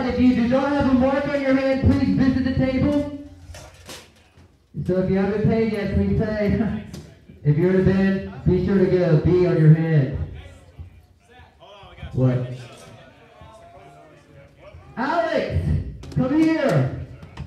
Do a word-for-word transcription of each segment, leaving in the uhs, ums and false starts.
that, if you do not have a mark on your hand, please visit the table. So if you haven't paid yet, please pay. If you're in a band, be sure to get a B on your hand. What? Alex, come here.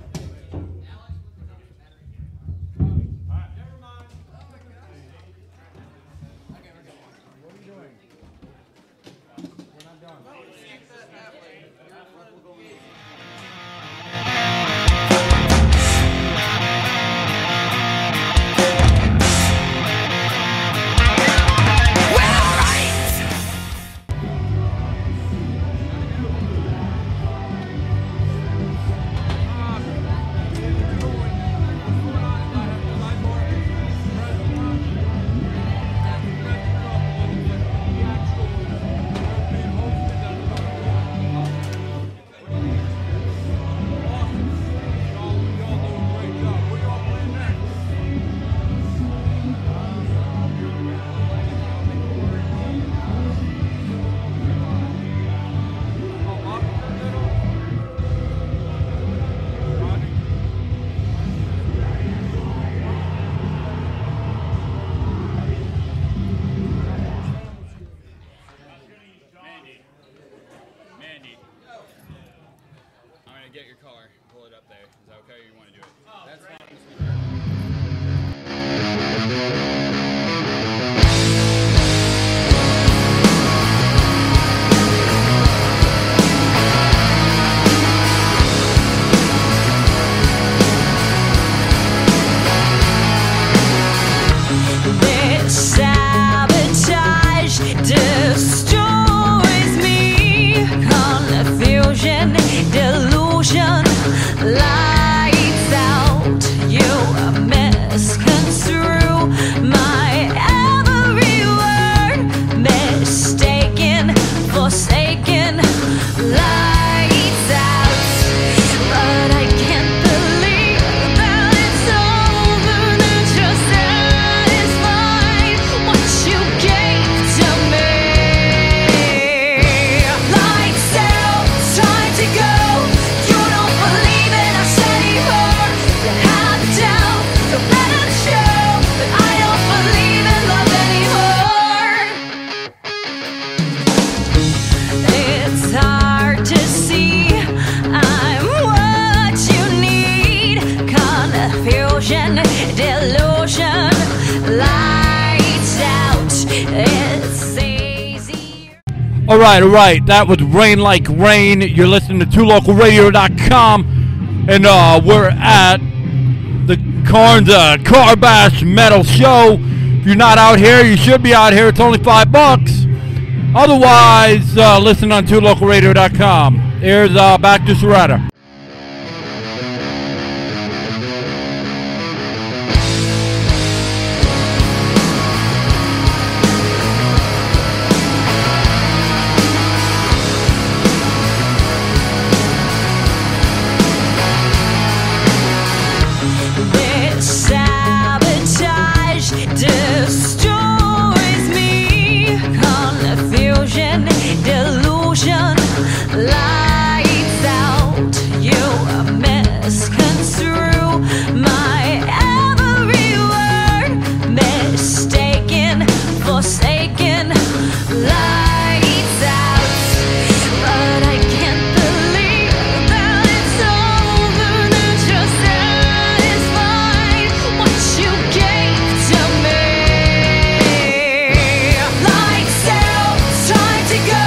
Get your car, pull it up there. Is that okay, or you want to do it? Oh, that's fine. Lights out, you misconstrue my every word, mistaken, forsaken. Lights out, but I can't believe that it's over, that you're satisfied what you gave to me. Lights out, time to go. Delusion, lights out, it's easy. All right, all right, that was Rain Like Rain. You're listening to two local radio dot com, and uh, we're at the Carnes uh, Car Bash Metal Show. If you're not out here, you should be out here. It's only five bucks. Otherwise, uh, listen on two local radio dot com. Here's uh, back to Soretta. Delusion, lights out, you misconstrue my every word, mistaken, forsaken. Lights out, but I can't believe that it's over, that you're satisfied what you gave to me. Lights out, time to go.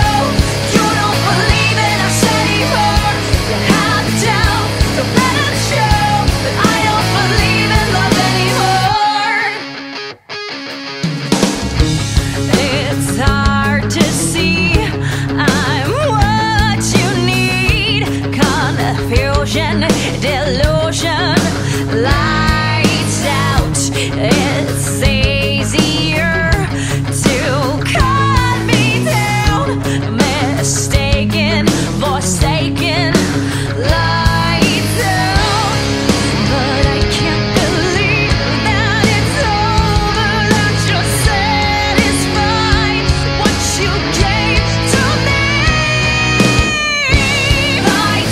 Delusion, lights out, it's easier to cut me down, mistaken, forsaken. Lights out, but I can't believe that it's over, that you're satisfied what you gave to me. Lights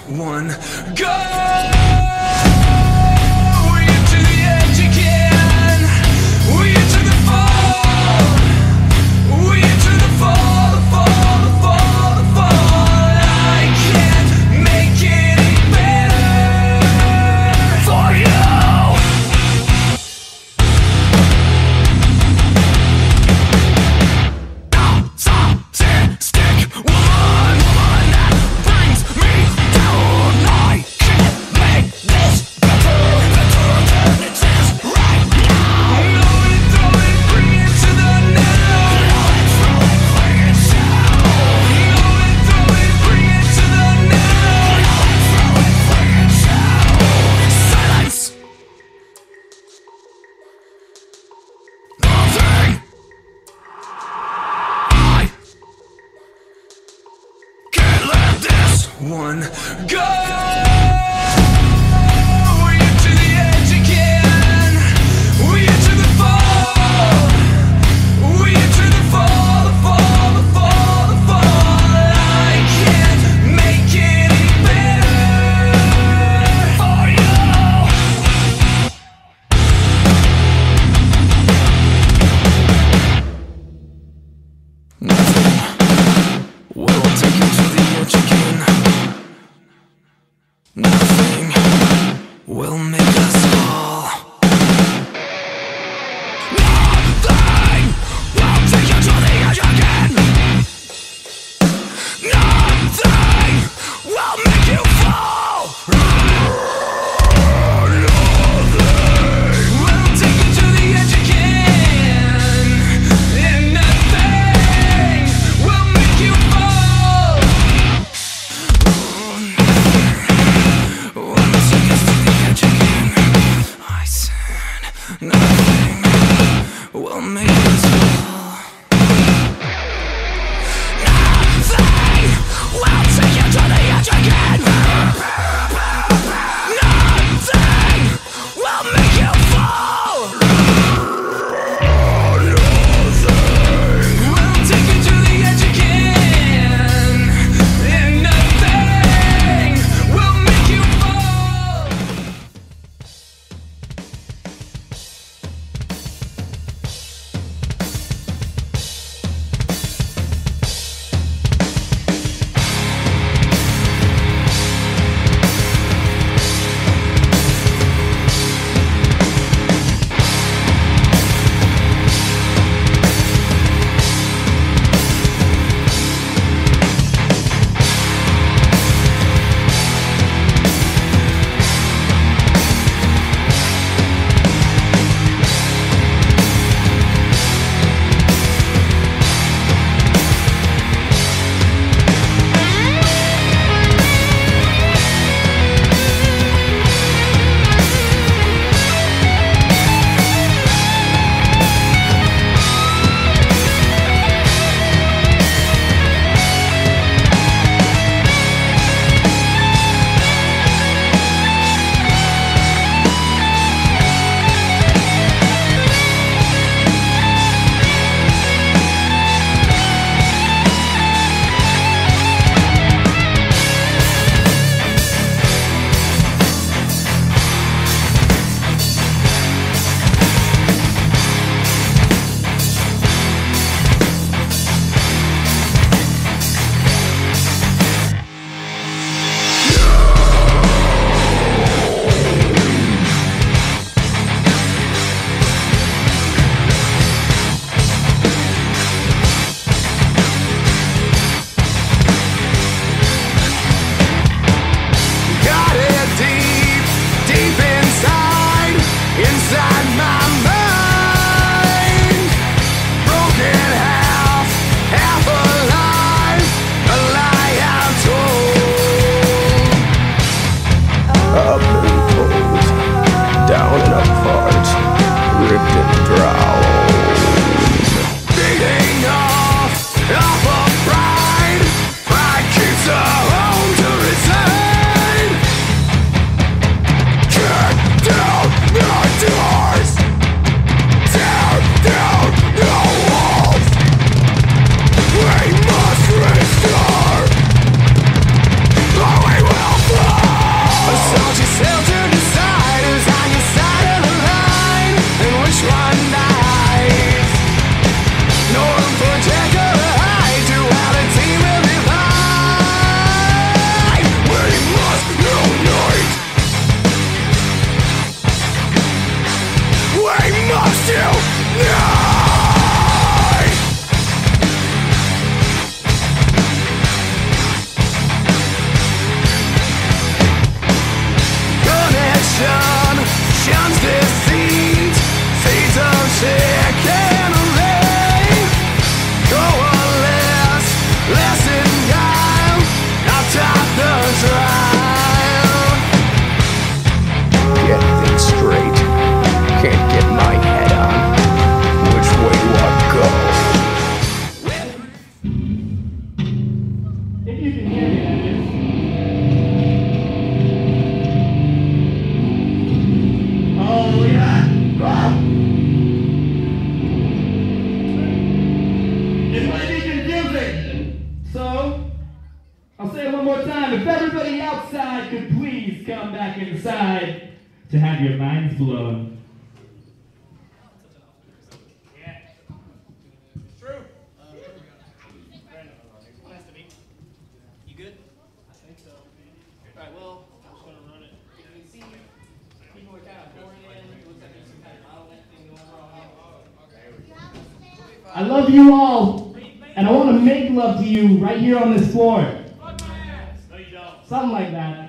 one, go! We get to the edge again. We get to the fall. We get to the fall, the fall, the fall, the fall. I can't make it any better for you. Stick woman, woman that brings me down. I can't make this better, better than it is right now. Blow it, throw it, bring it to the now. Blow it, throw it, bring it down. Blow it, throw it, bring it to the now. Blow it, throw it, bring it down. Silence. Nothing. I can't let this one go. We get to the edge again. We get to the fall. We get to the fall, the fall, the fall, the fall. I can't make it any better for you. Will take you to the edge again. you can hear me, that is. Oh, yeah. It might be confusing. So, I'll say it one more time. If everybody outside could please come back inside to have your minds blown. You good? I think so. Alright, well, I'm just gonna run it. You can see people are kind of pouring in. It looks like there's some kind of bottleneck thing going on. I love you all, and I want to make love to you right here on this floor. No, you don't. Something like that.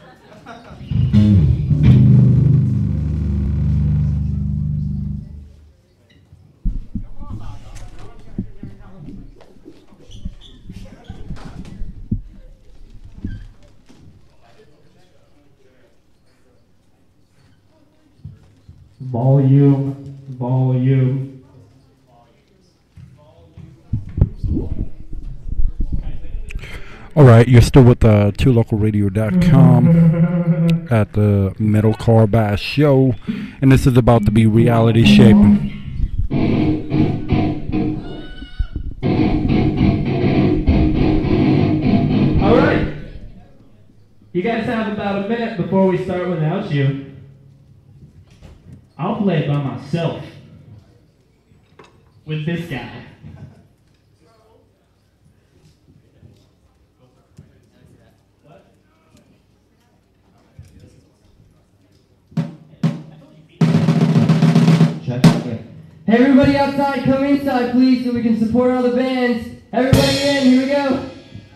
Volume, volume. All right, you're still with uh, two local radio dot com at the Metal Car Bash Show, and this is about to be reality shaping. All right. You guys have about a minute before we start without you. I'll play by myself with this guy. Hey, everybody outside, come inside, please, so we can support all the bands. Everybody in, here we go.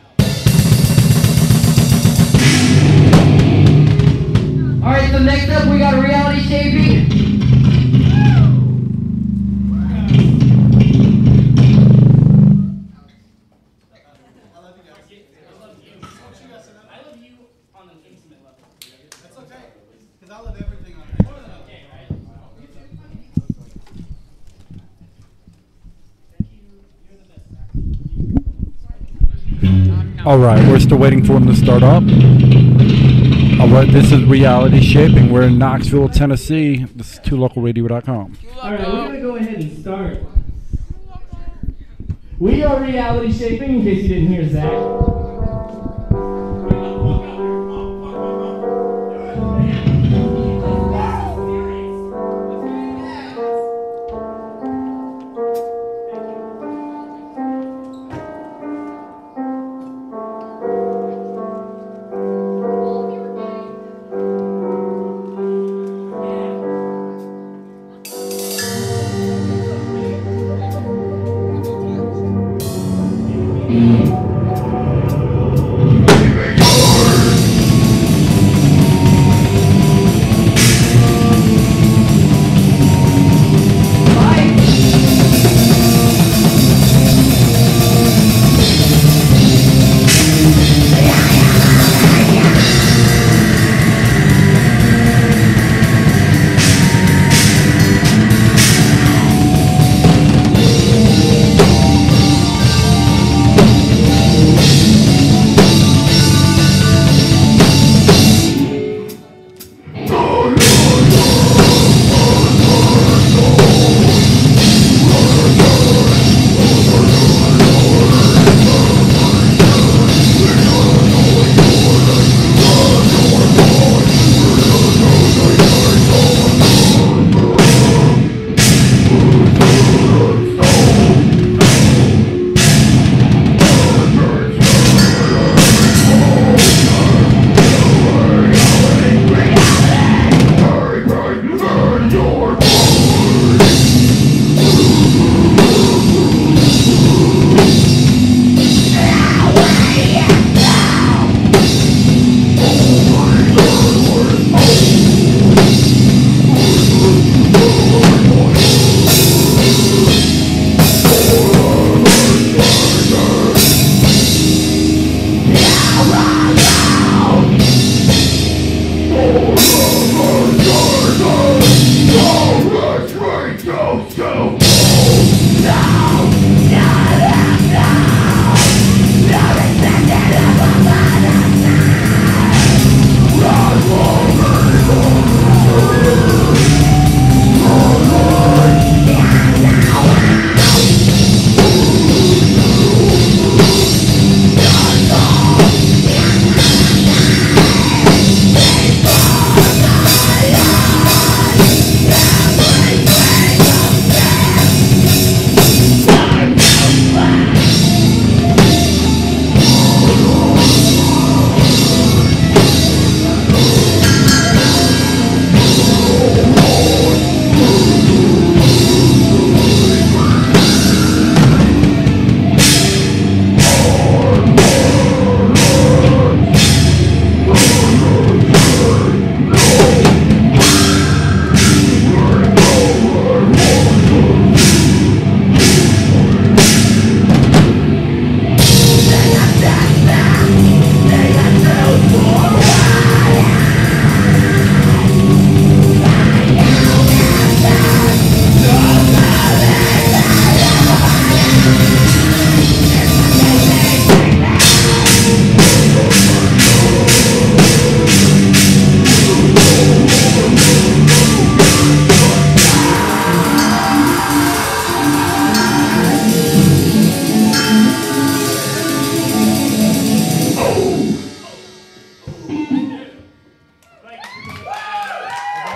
All right, so next up, we got a reality shaping. All right, we're still waiting for them to start up. All right, this is reality shaping. We're in Knoxville, Tennessee. This is two local radio dot com. All right, we're going to go ahead and start. We are reality shaping, in case you didn't hear Zach.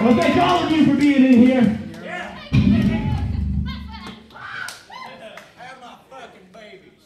Well, thank all of you for being in here. Have my fucking babies.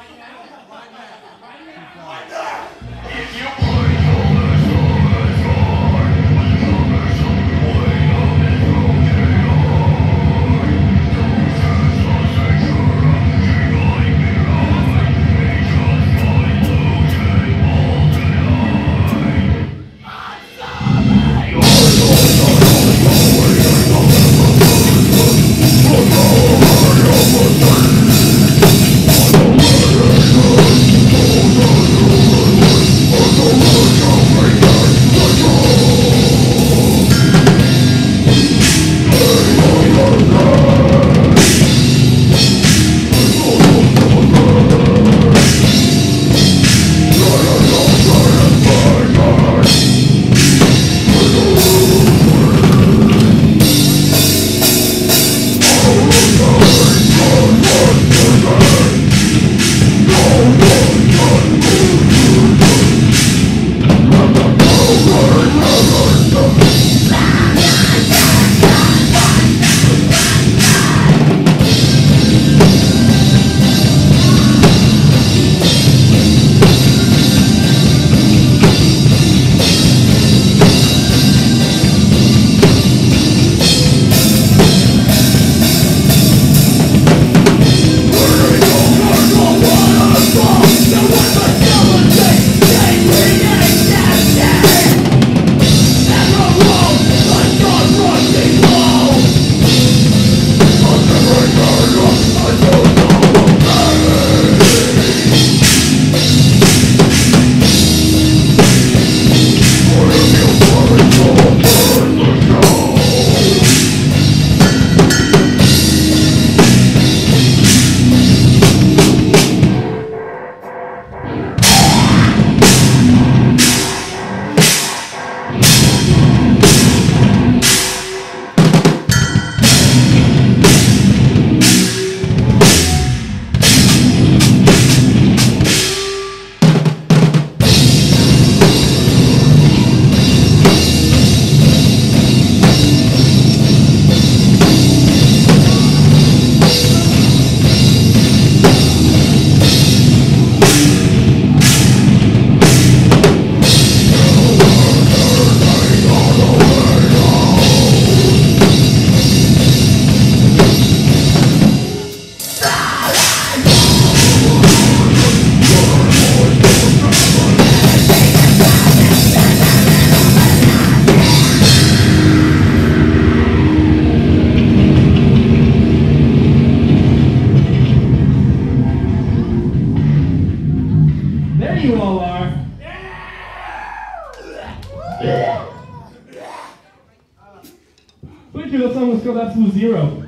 That song was called Absolute Zero.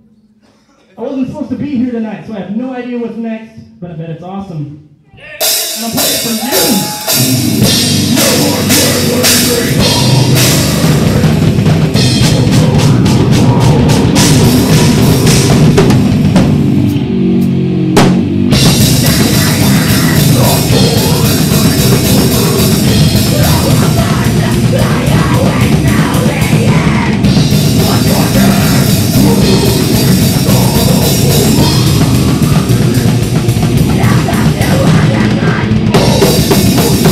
I wasn't supposed to be here tonight, so I have no idea what's next, but I bet it's awesome. And I'm playing it for you.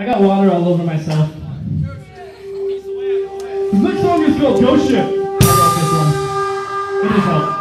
got water all over myself. This next song is called Ghost Ship. I wrote this one. It just helps.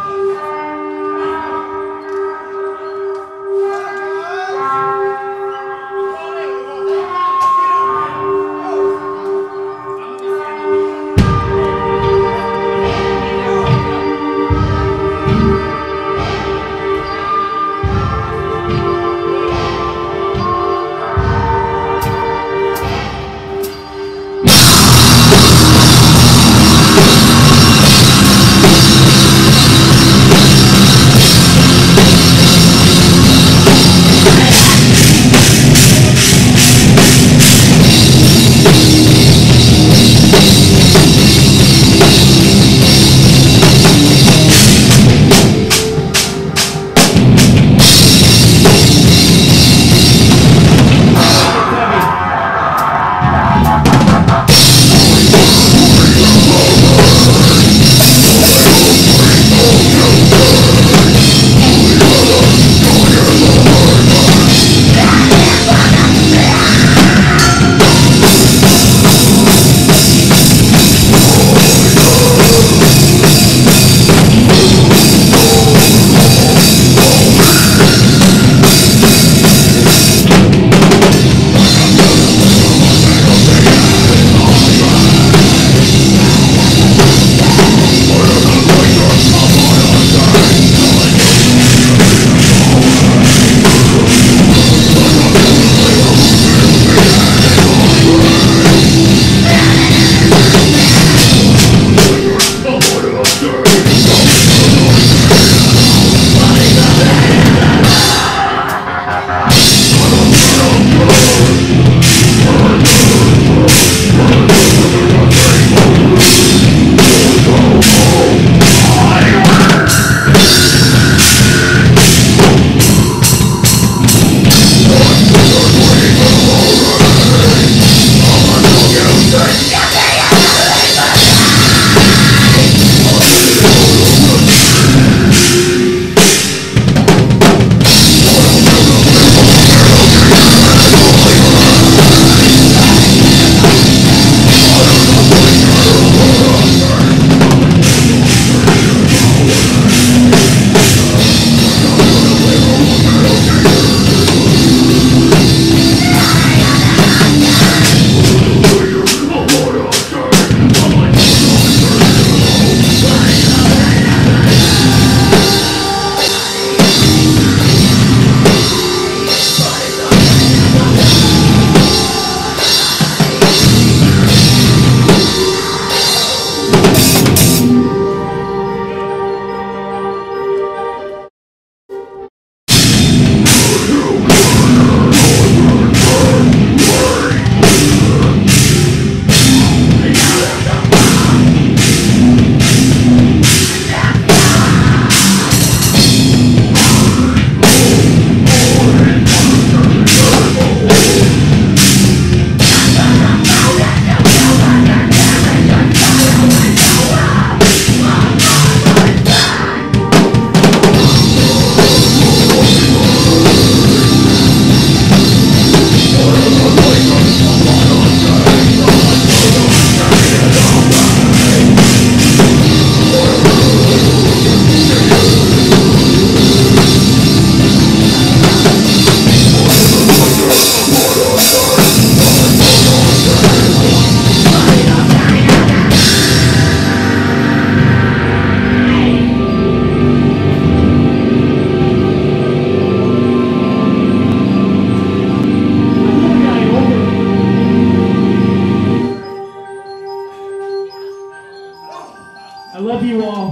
I love you all.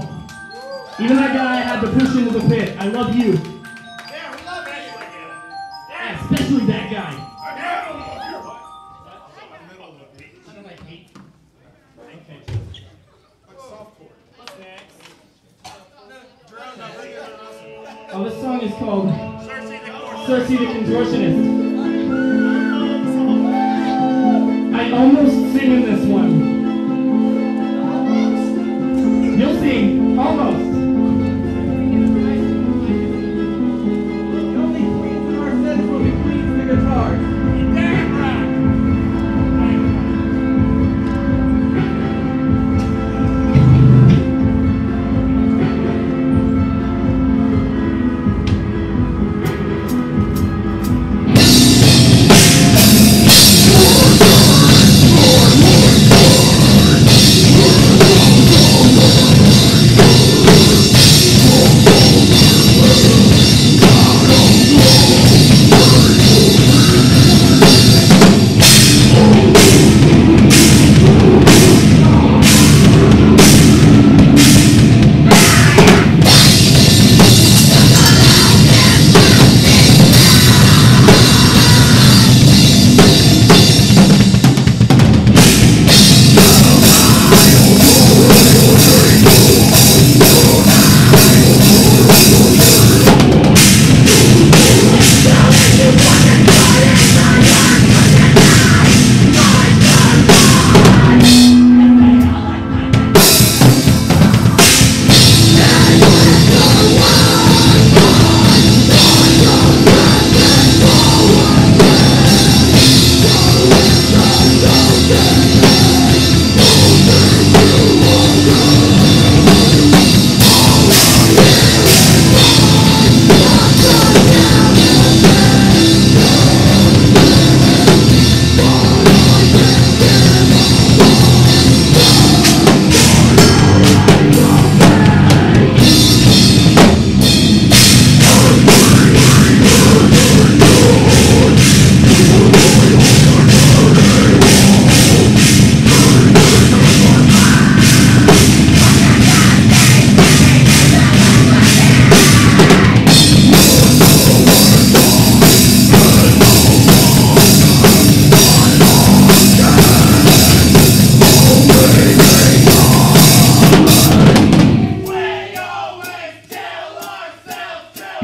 Even that guy I had to push into the pit. I love you. Yeah, we love you. Yeah, especially that guy. Oh, this song is called Cersei the Contortionist. I almost sing in this one. You'll sing, almost. The only queens in our set will be queens the guitar. Damn right.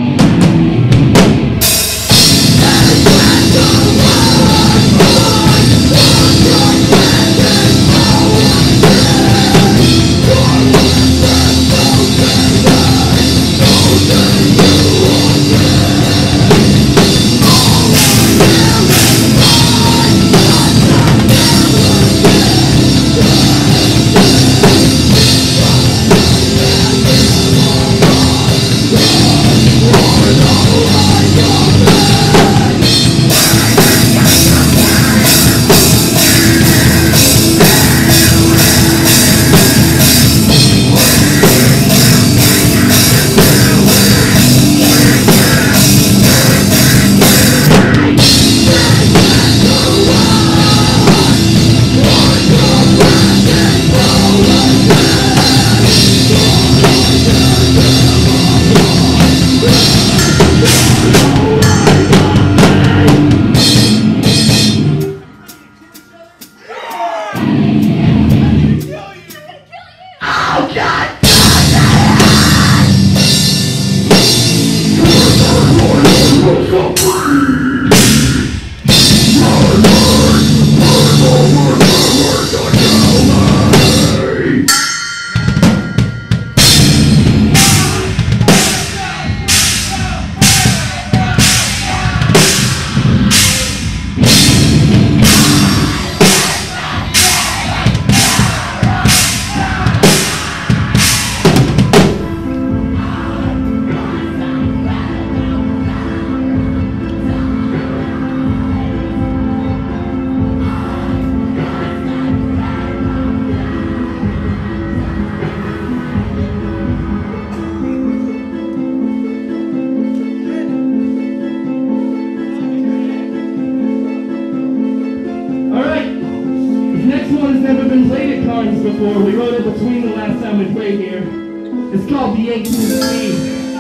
Before. We wrote it between the last time we played here. It's called The eighteen Scream.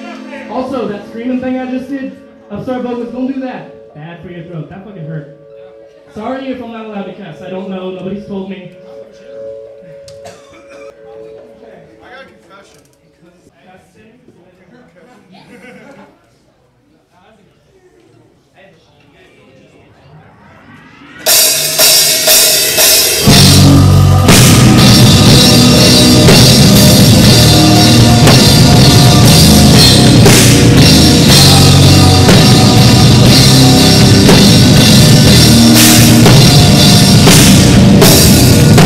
Also, that screaming thing I just did, Upstart vocals, don't do that. Bad for your throat. That fucking hurt. Sorry if I'm not allowed to cuss. I don't know. Nobody's told me. I got a confession. We'll be right back.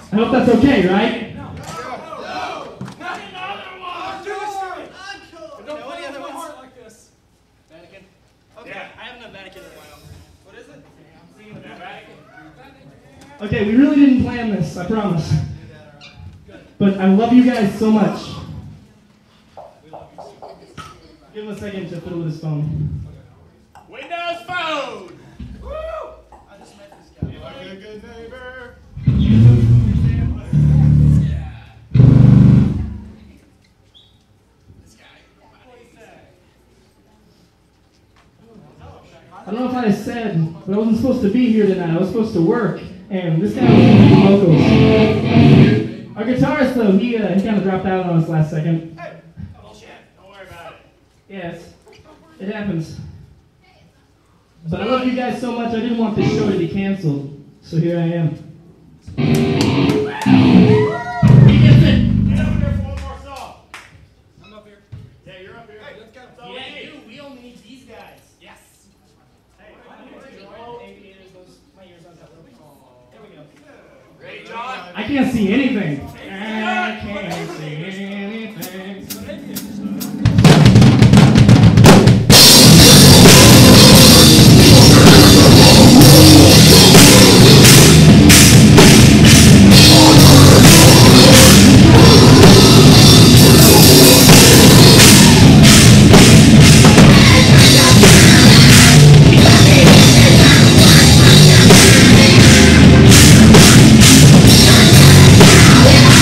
I hope that's okay, right? Nobody other ones like this. Vatican? Okay, I have no Vatican in my own. What is it? I'm singing the Vatican. Okay, we really didn't plan this, I promise. But I love you guys so much. Give him a second to fiddle with his phone. Windows Phone! Woo! I just met this guy. Like a good neighbor. I don't know if I said, but I wasn't supposed to be here tonight. I was supposed to work, and this guy was going to do vocals. Our guitarist, though, he uh, he kind of dropped out on us last second. Hey! Bullshit. Don't worry about it. Yes, it happens. But I love you guys so much, I didn't want this show to be canceled. So here I am. He gets it! Get over there for one more song. I'm up here. Yeah, you're up here. Hey, let's go. That's all we Yeah, need. you. We only need these guys. Yes. Hey, I'm here to draw aviators. Those my ears aren't that little. There we go. Ready, John? I can't see anything. I can't see anything. Yeah.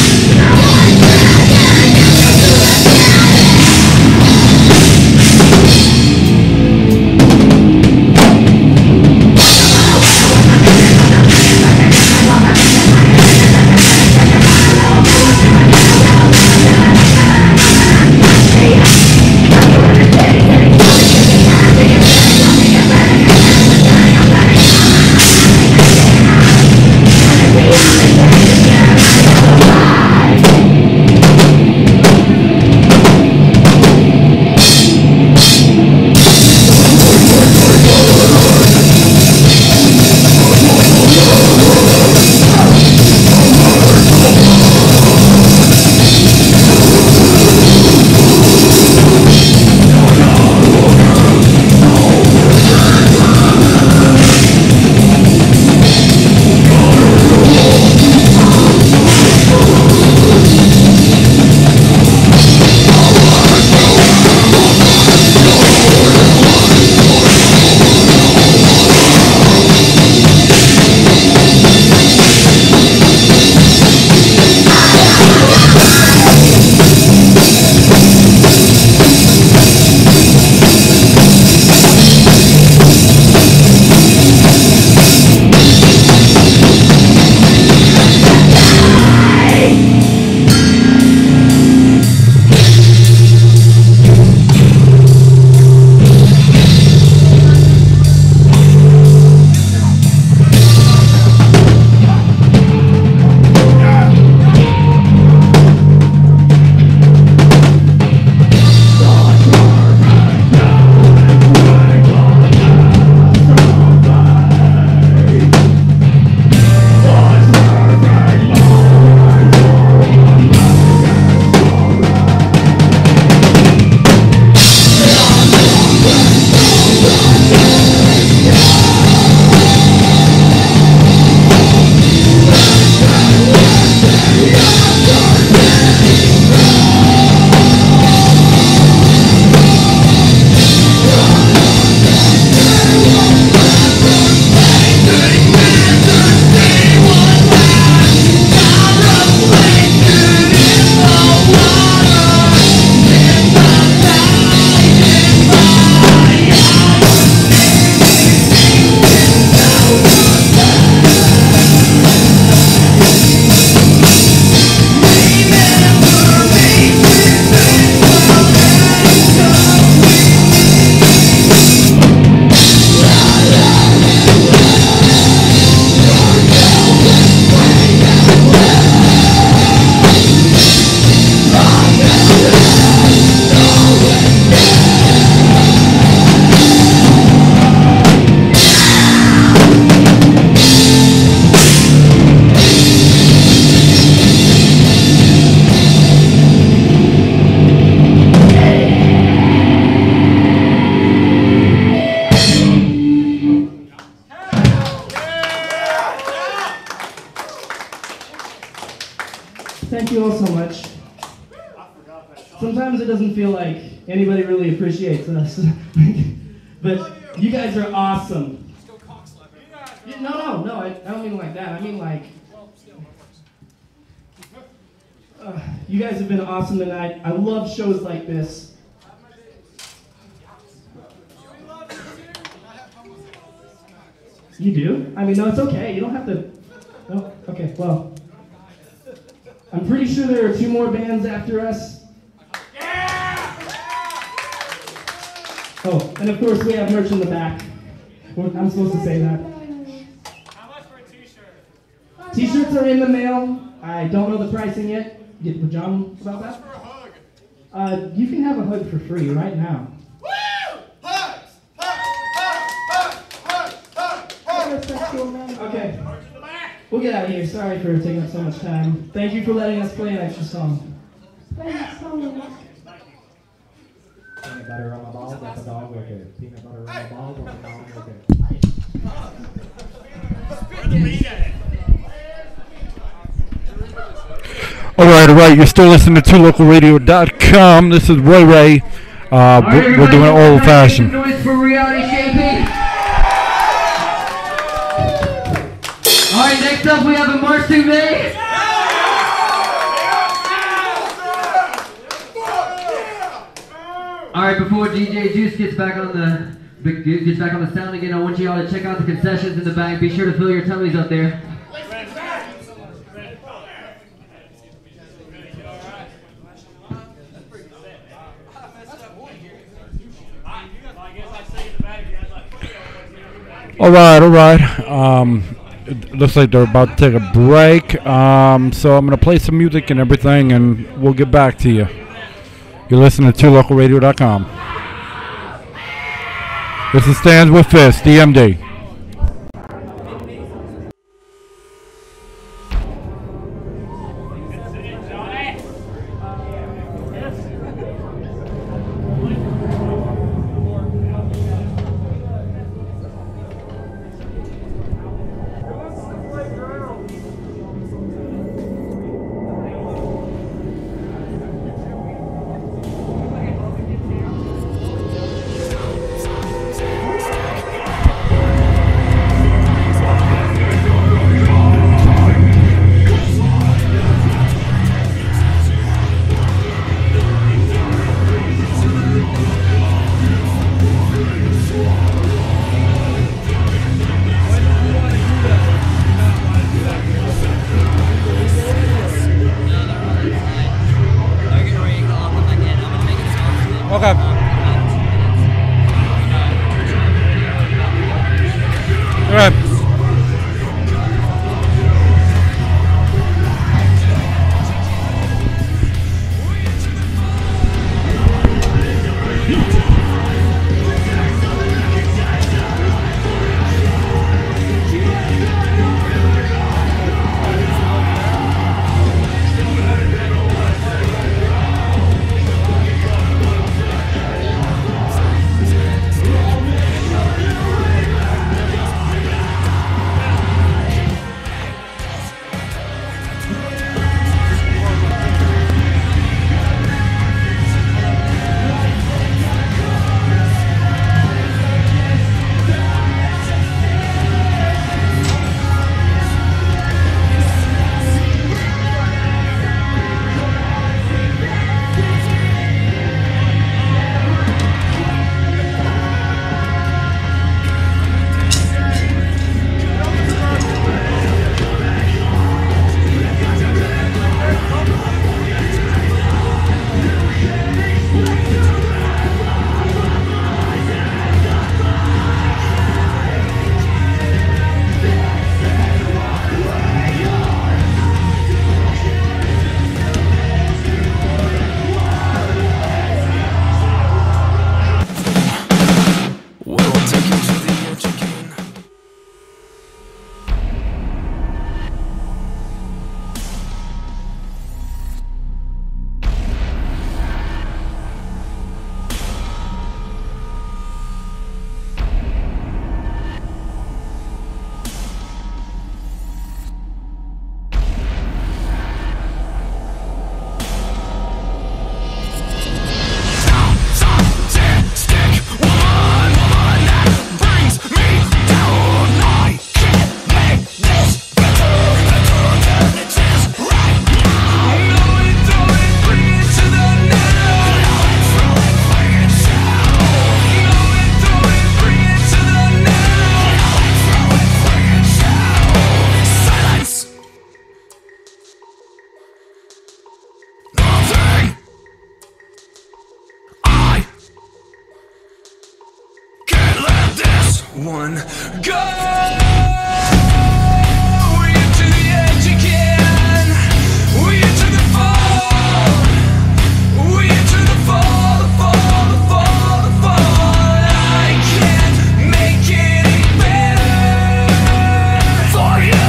Thank you all so much. Sometimes it doesn't feel like anybody really appreciates us. But you guys are awesome. Yeah, no, no, no, I, I don't mean like that. I mean like, uh, you guys have been awesome tonight. I love shows like this. You do? I mean, no, it's okay. You don't have to. No? Okay, well. I'm pretty sure there are two more bands after us. Oh, and of course we have merch in the back. Well, I'm supposed to say that. How much for a t-shirt? T-shirts are in the mail. I don't know the pricing yet. Get with John about that. For a hug. Uh, you can have a hug for free right now. Woo! Hugs! Hug! Hug! Hug! Hug! Hug! Okay. We'll get out of here. Sorry for taking up so much time. Thank you for letting us play an extra song. Peanut butter on my balls, that's a dog wicked. Peanut butter on my balls, that's a dog wicked. Where the meat at? All right, all right. You're still listening to two local radio dot com. This is Ray Ray. Uh, we're, we're doing it old fashioned. Noise for reality shaping. All right, next up we have a March to May. All right, before D J Juice gets back on the gets back on the sound again, I want you all to check out the concessions in the back. Be sure to fill your tummies up there. All right, all right. Um, it looks like they're about to take a break. Um, so I'm going to play some music and everything, and we'll get back to you. You're listening to two local radio dot com. This is Stands with Fist, D M D. Woo! one, go! We get to the edge again. We get to the fall. We get to the fall, the fall, the fall, the fall. I can't make it any better for you.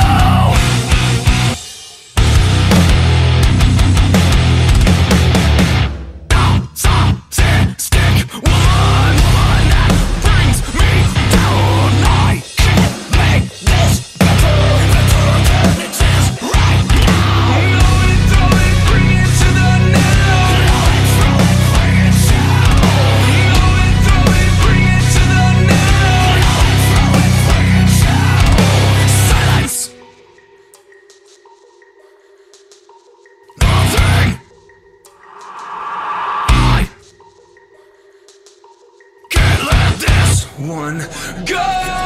Something stick, one, one that brings me down. I can't make this better, better than it is right now. Throw it, throw it, bring it to the now. Throw it, throw it, bring it down. Throw it, throw it, bring it to the now. Throw it, throw it, bring it down. Silence. Nothing. I can't let this one go.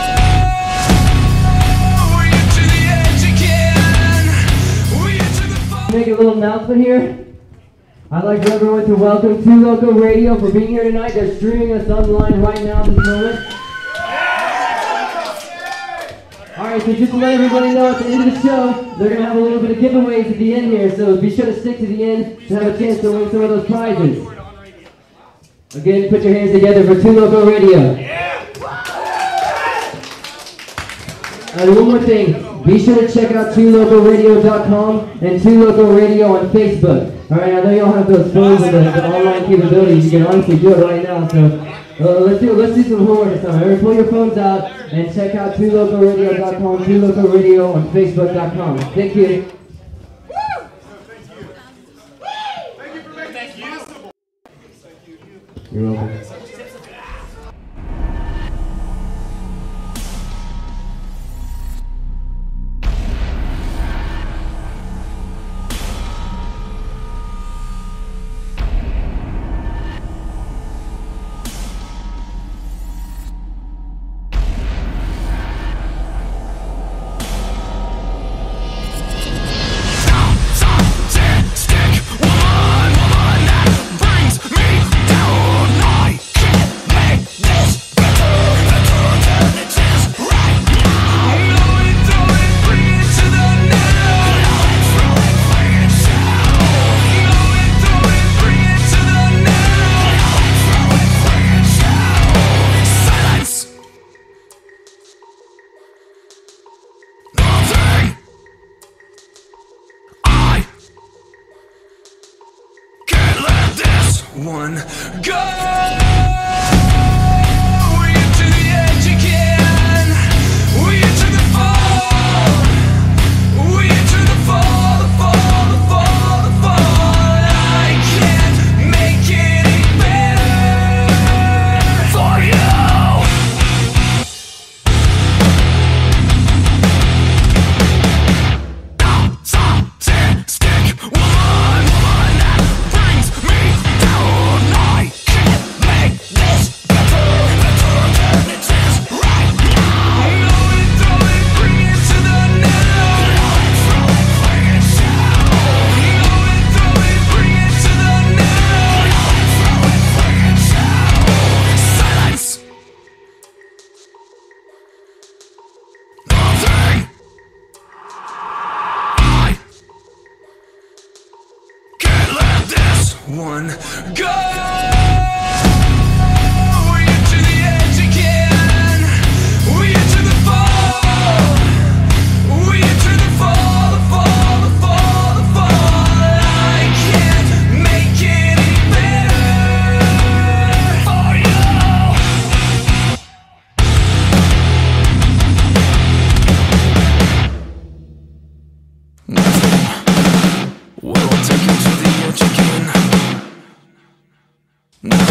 We get to the edge again. We get to the fall. Make a little announcement here. I'd like for everyone to welcome Two Loco Radio for being here tonight. They're streaming us online right now at this moment. Alright, so just to let everybody know, at the end of the show, they're going to have a little bit of giveaways at the end here, so be sure to stick to the end to have a chance to win some of those prizes. Again, put your hands together for Two Loco Radio. And one more thing, be sure to check out two loco radio dot com and Two Loco Radio on Facebook. Alright, I know y'all have those phones with the, the online capabilities, you can honestly do it right now, so uh, let's do let's do some homework or something. Everybody pull your phones out and check out two loco radio dot com, Two Loco Radio on Facebook dot com. Thank you. You're welcome. Something stick, one, one that brings me down. I can't make this better, better than it is right now. Throw it, throw it, bring it to the now. Throw it, throw it, bring it down. Throw it, throw it, bring it to the now. Throw it, bring it down. Silence. Nothing. I can't let this one go. We get to the edge again. We get to the fall. We get to the fall, the fall, the fall, the fall. I can't make it any better for you. Something stick, one, one that brings me down. I can't make this better, better than it is right now. Throw it, throw it, bring it to the now. Throw it, bring it down. Throw it, throw it, bring it to the now. Throw it, bring it down. Silence. Nothing. I can't let this one go. We get to the edge again. We get to the fall. We get to the fall, the fall, the fall, the fall. I can't make it any better for you. Nothing will take you to the edge again. Nothing.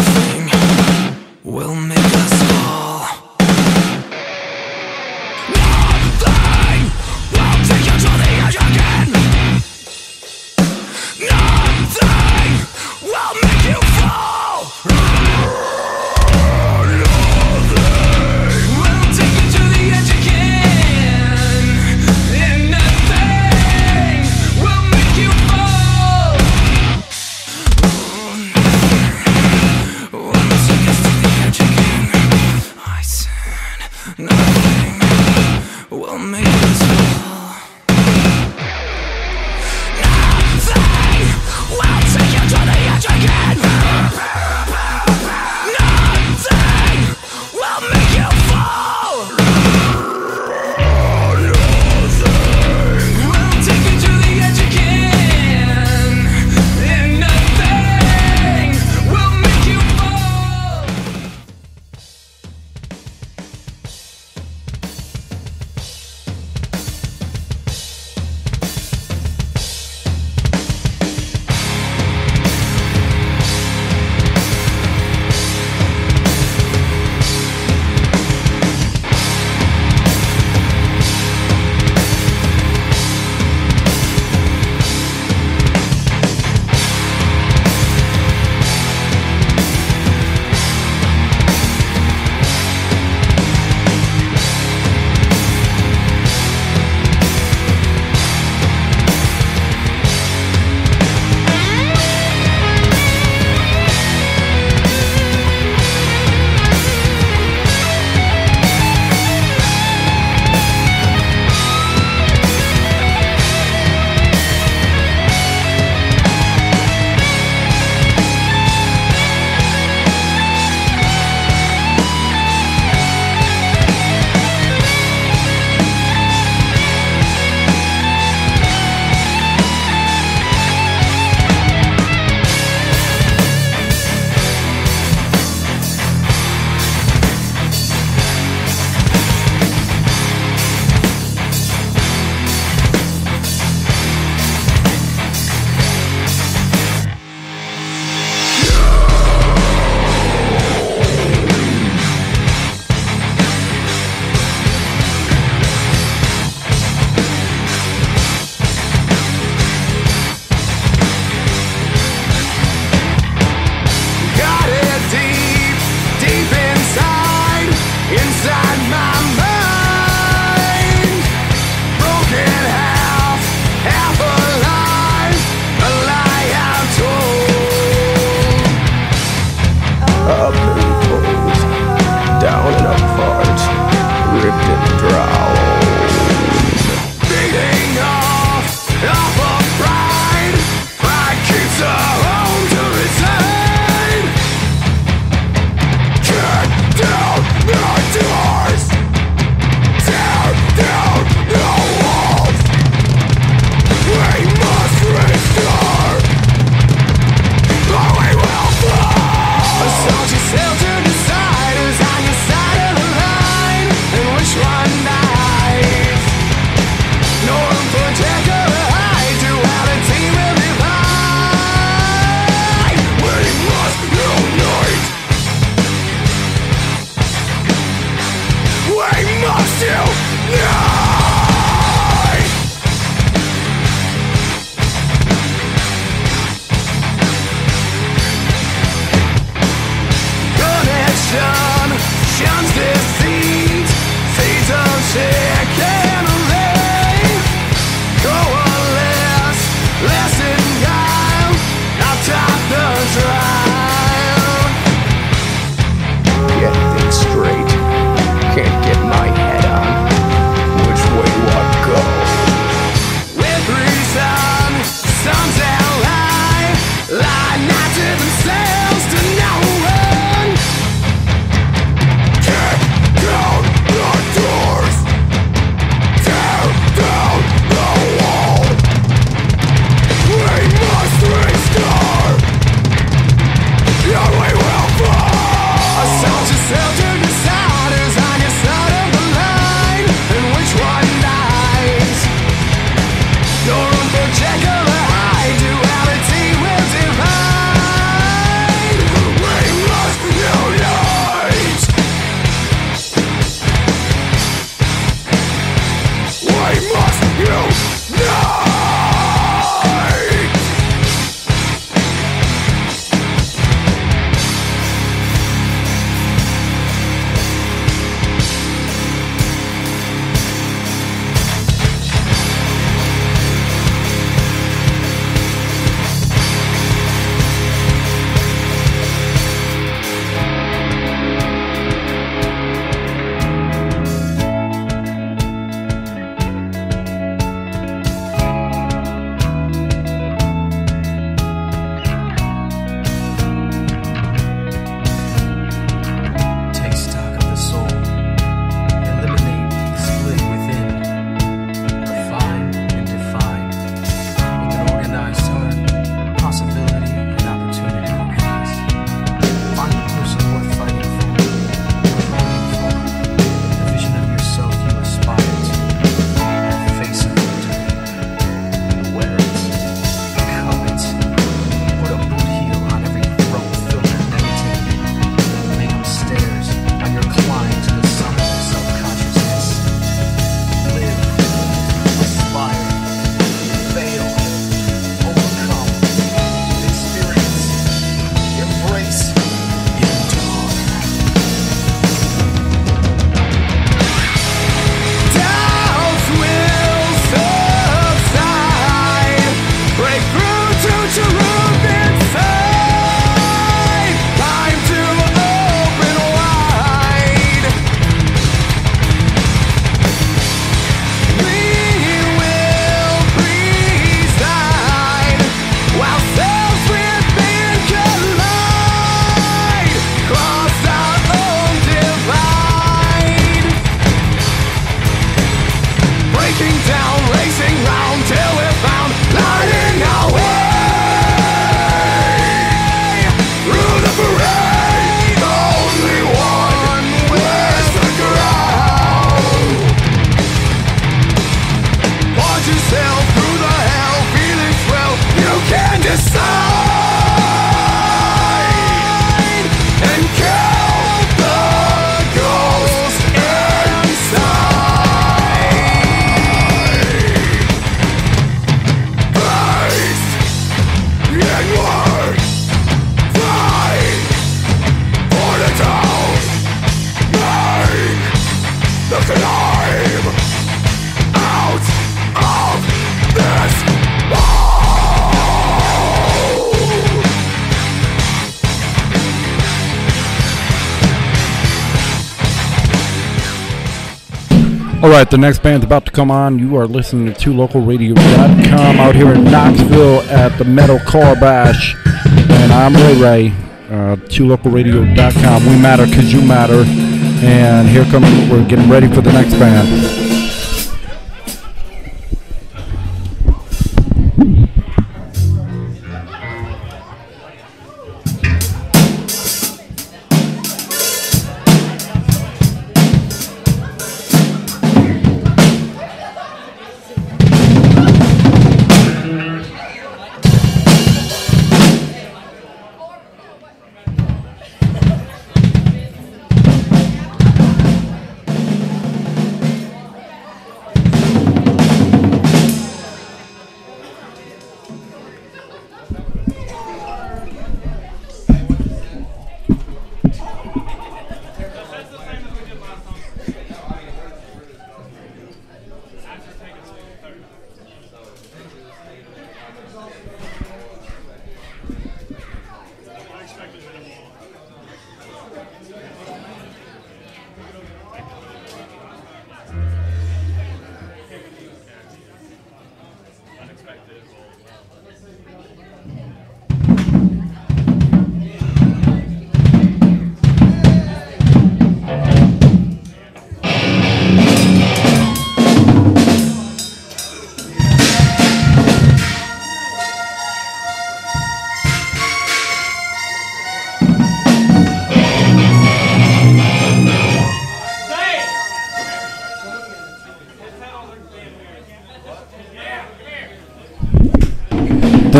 All right, the next band's about to come on. You are listening to two local radio dot com out here in Knoxville at the Metal Car Bash. And I'm Ray Ray, uh, two local radio dot com. We matter because you matter. And here comes, we're getting ready for the next band.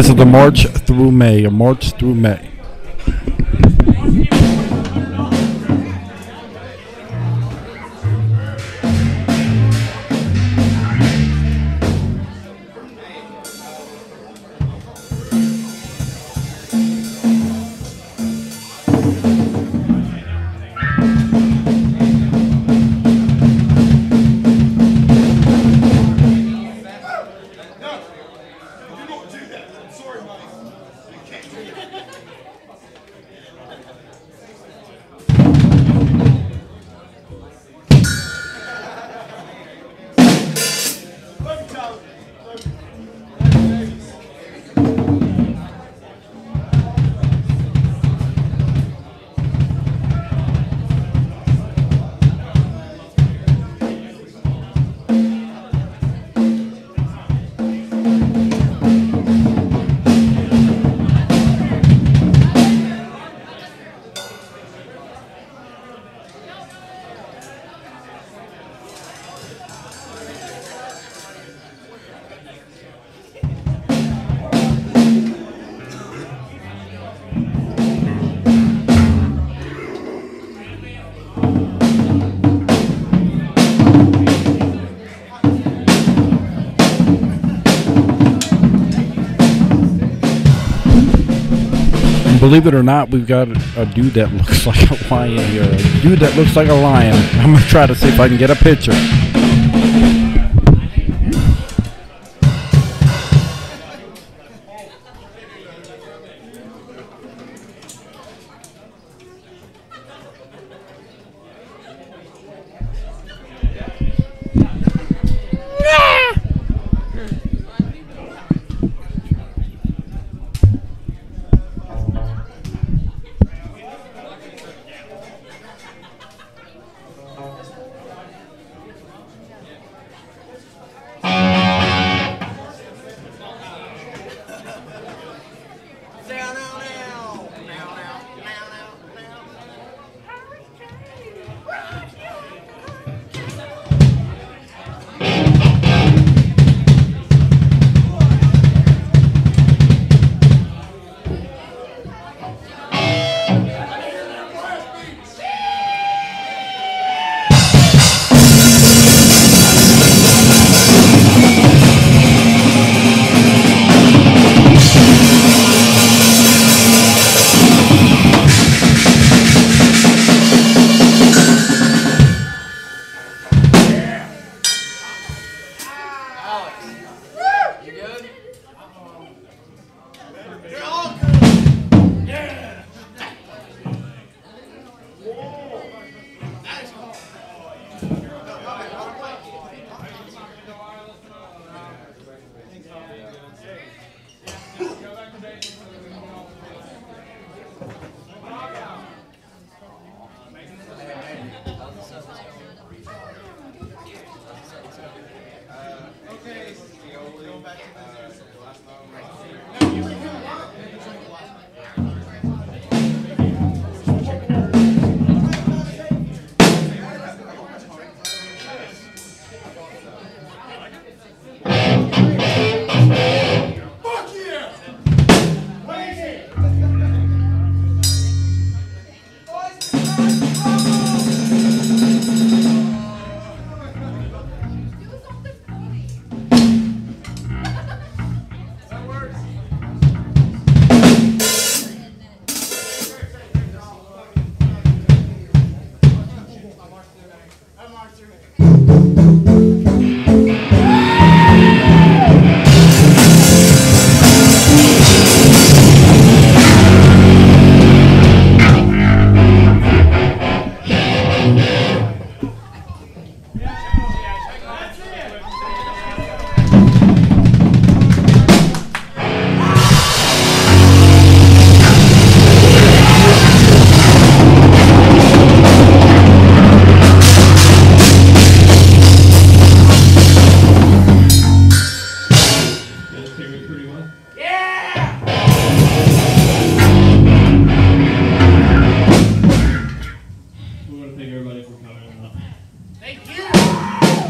This is the March through May, a March through May. Believe it or not, we've got a dude that looks like a lion here. A dude that looks like a lion. I'm going to try to see if I can get a picture.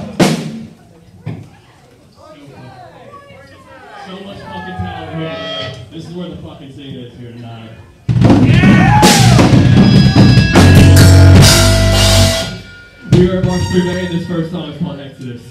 So much fucking talent here. This is where the fucking scene is here tonight. We are March through May, and this first song is called Exodus.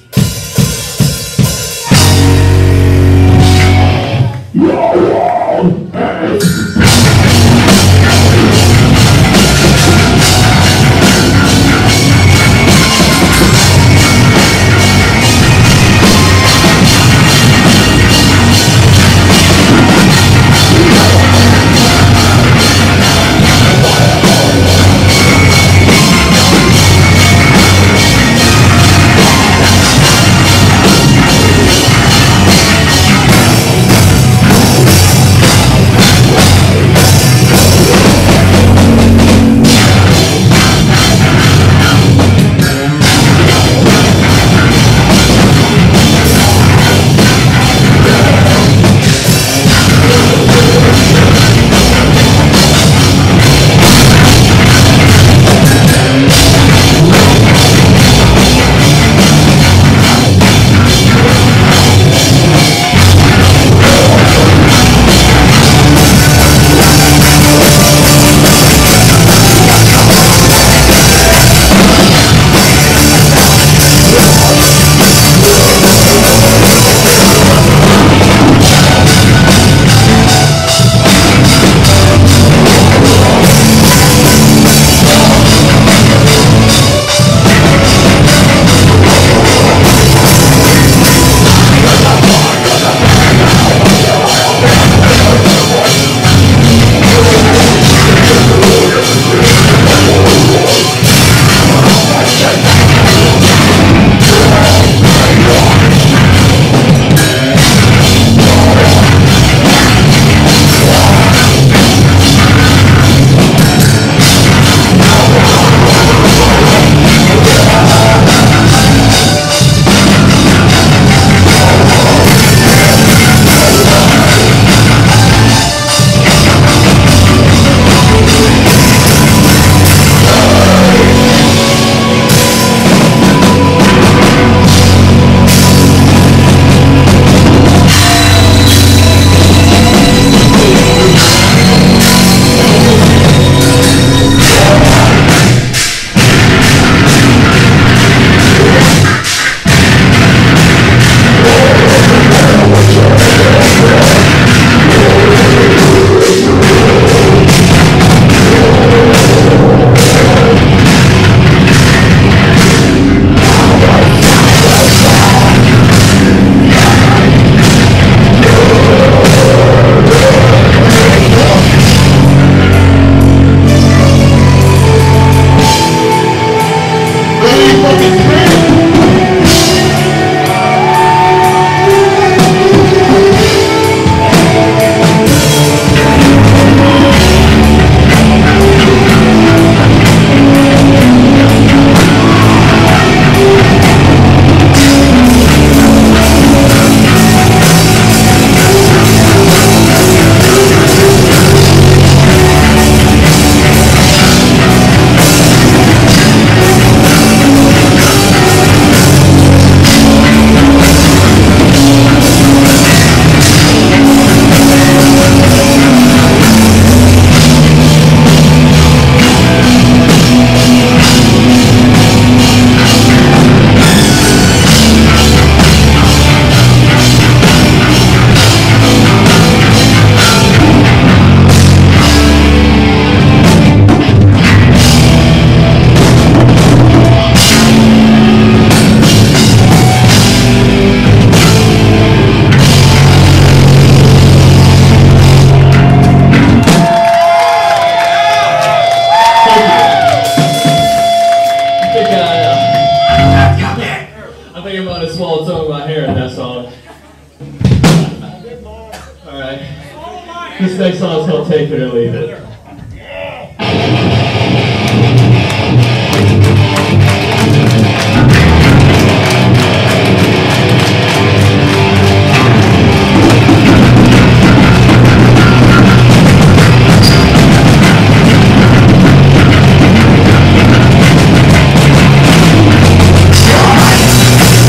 This next song is called Take It or Leave It.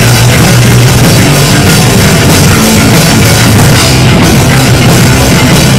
Take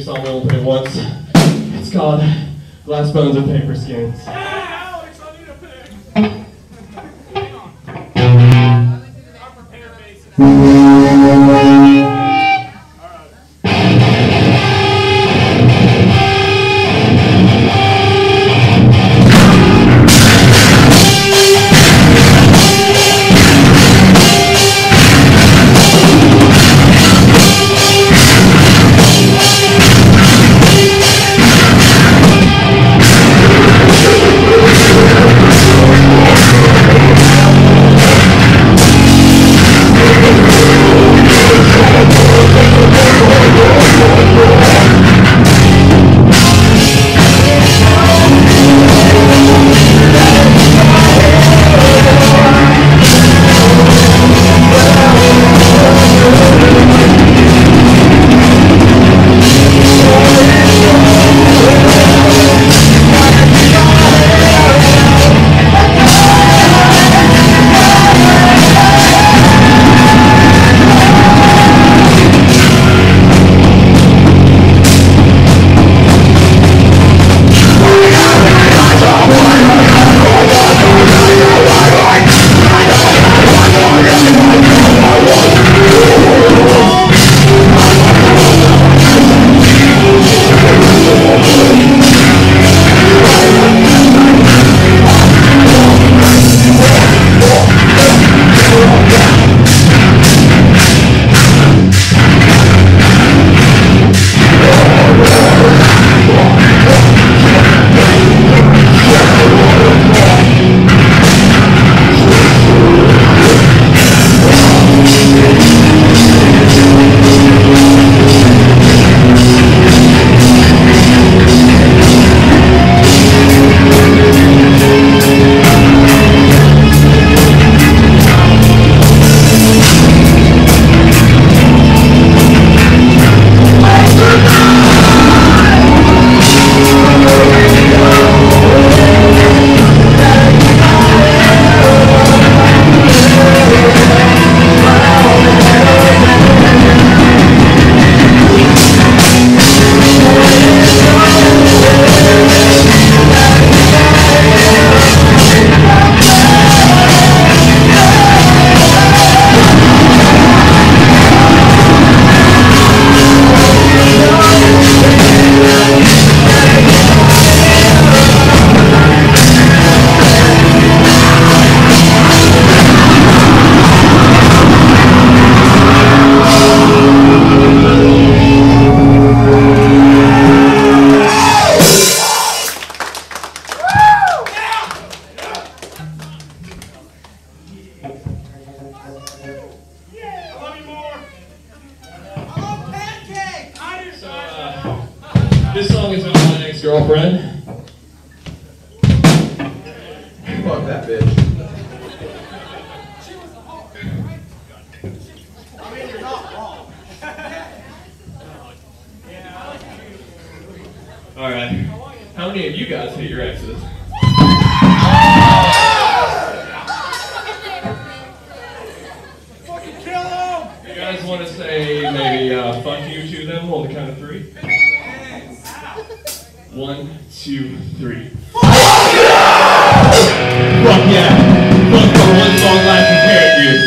song we only played once. It's called Glass Bones and Paper Skins. This song is about my ex-girlfriend. Fuck that bitch. I mean, you're not wrong. Alright. How many of you guys hate your exes? Fucking kill him! You guys want to say maybe uh, fuck you to them on the count of three? One, two, three. Fuck yeah! Fuck the one song life and carrot juice.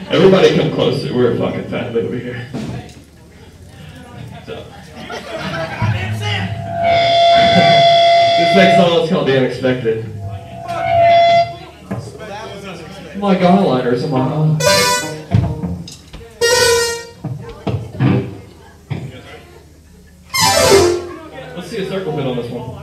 Everybody come closer. We're a fucking family over here. So. This next song is called The Unexpected. My godliners in my home. Let's see a circle pit on this one.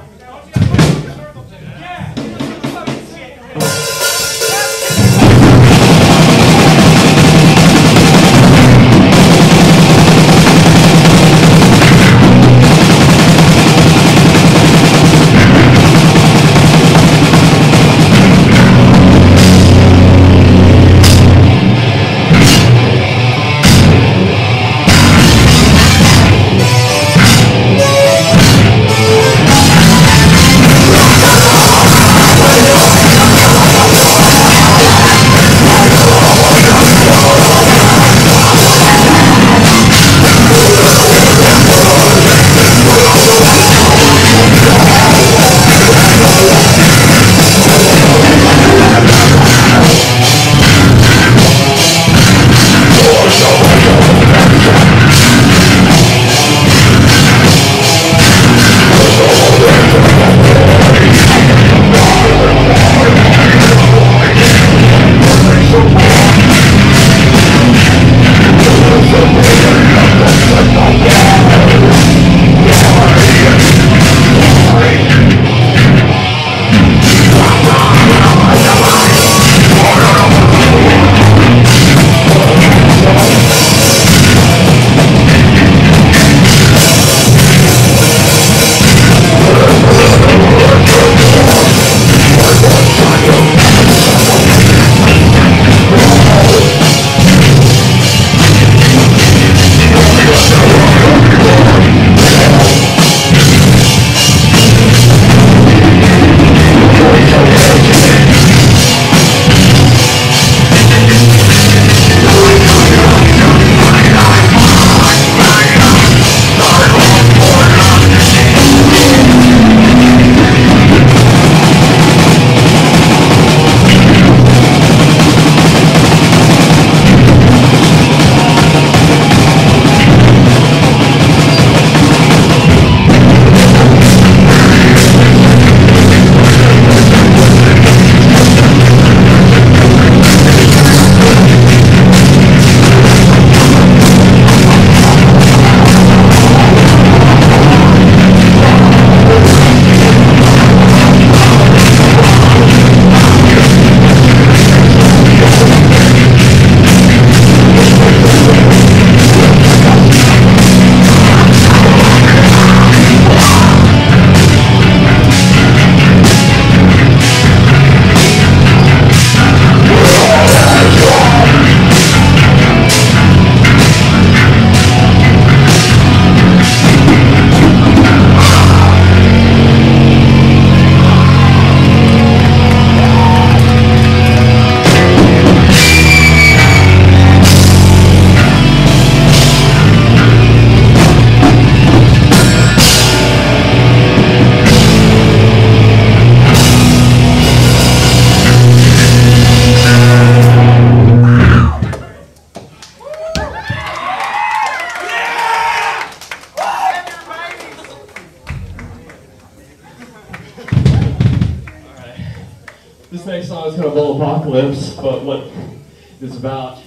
This next song is called Bull Apocalypse, but what it's about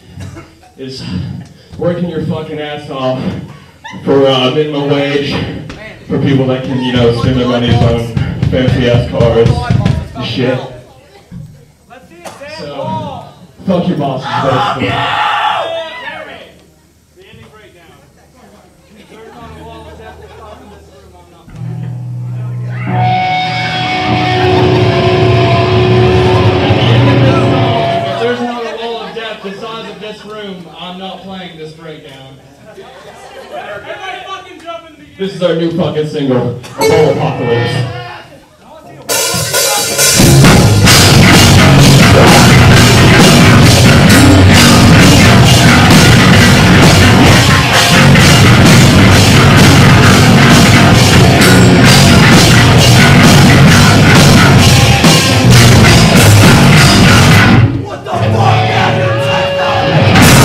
is working your fucking ass off for uh, minimum wage for people that can, you know, spend their money on fancy ass cars and shit. So, fuck your bosses, basically. I'm not playing this breakdown. This is our new fucking single, Bull Apocalypse. What the fuck happened?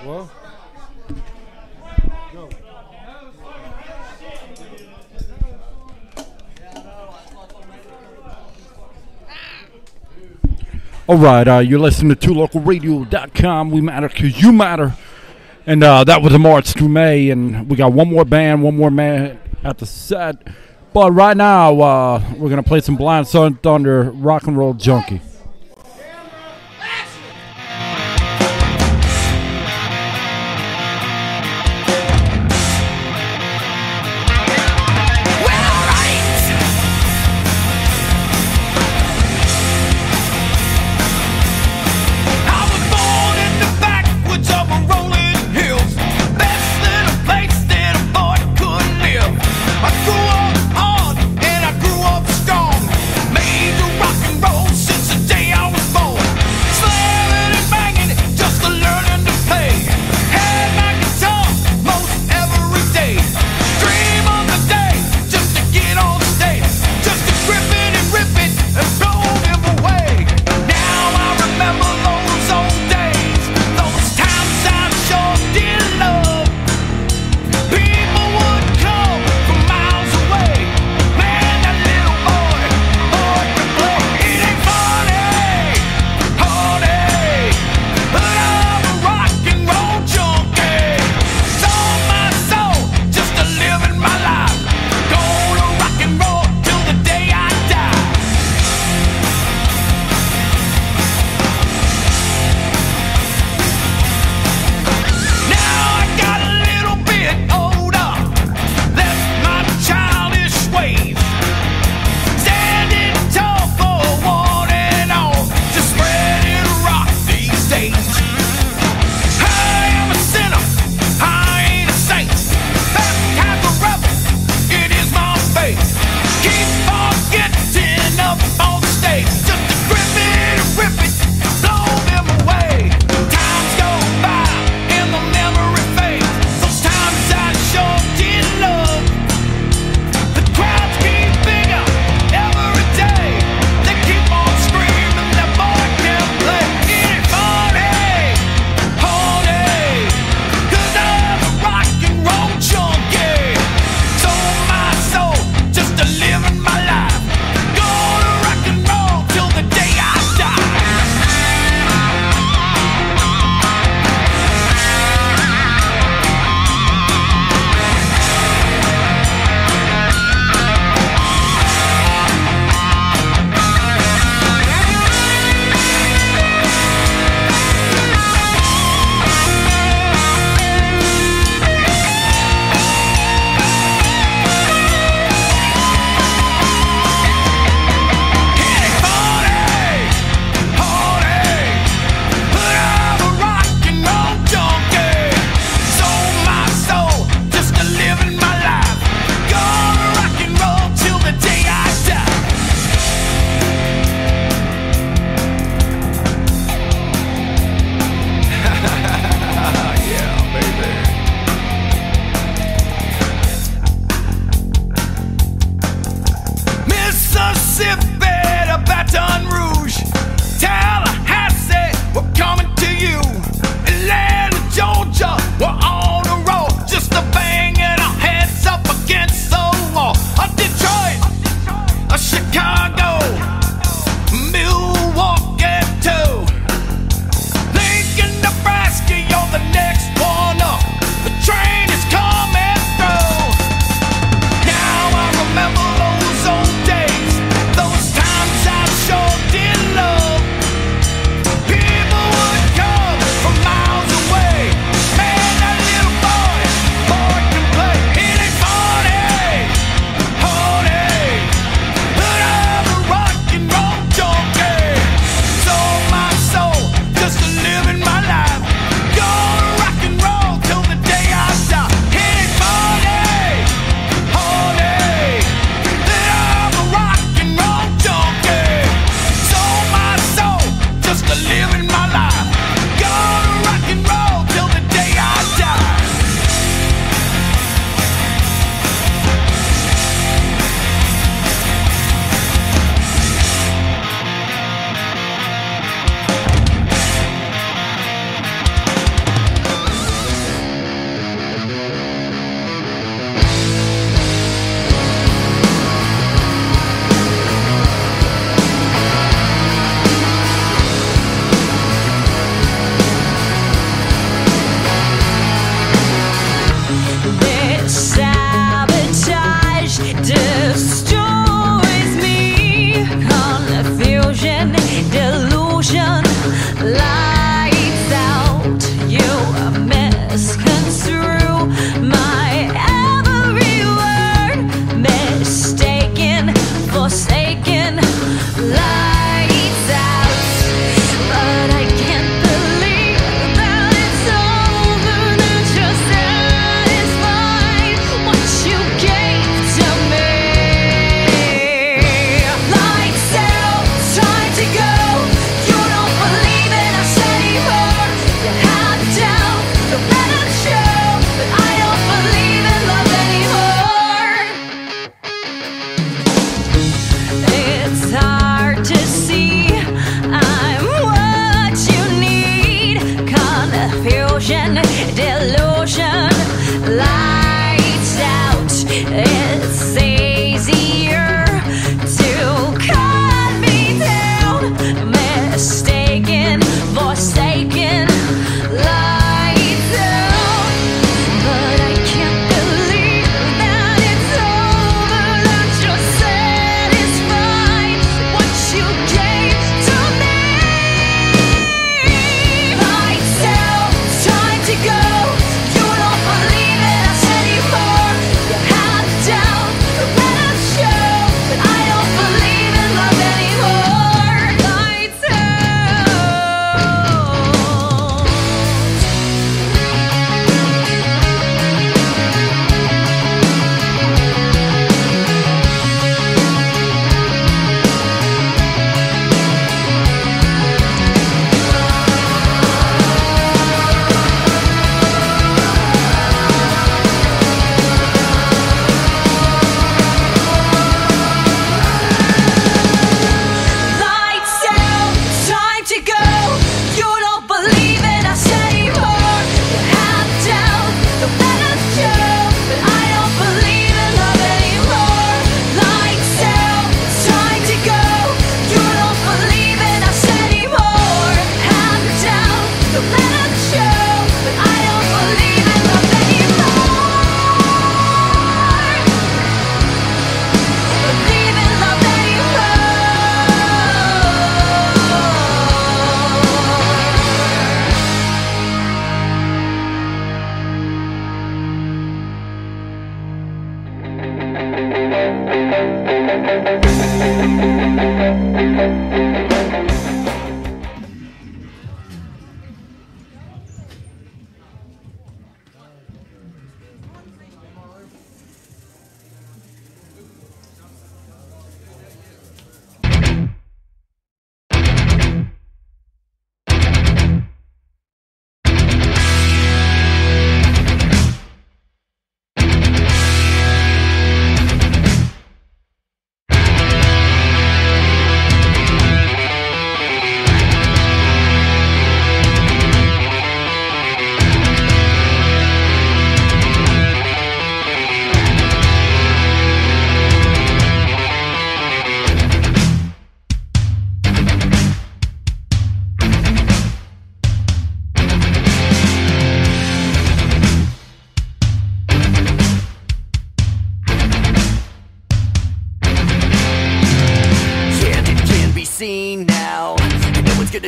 Well. All right, uh, you're listening to two local radio dot com. We matter because you matter. And uh, that was a March through May. And we got one more band, one more man at the set. But right now, uh, we're going to play some Blind Sun Thunder, Rock and Roll Junkie. I grew up hard and I grew up strong. Made the rock and roll since the day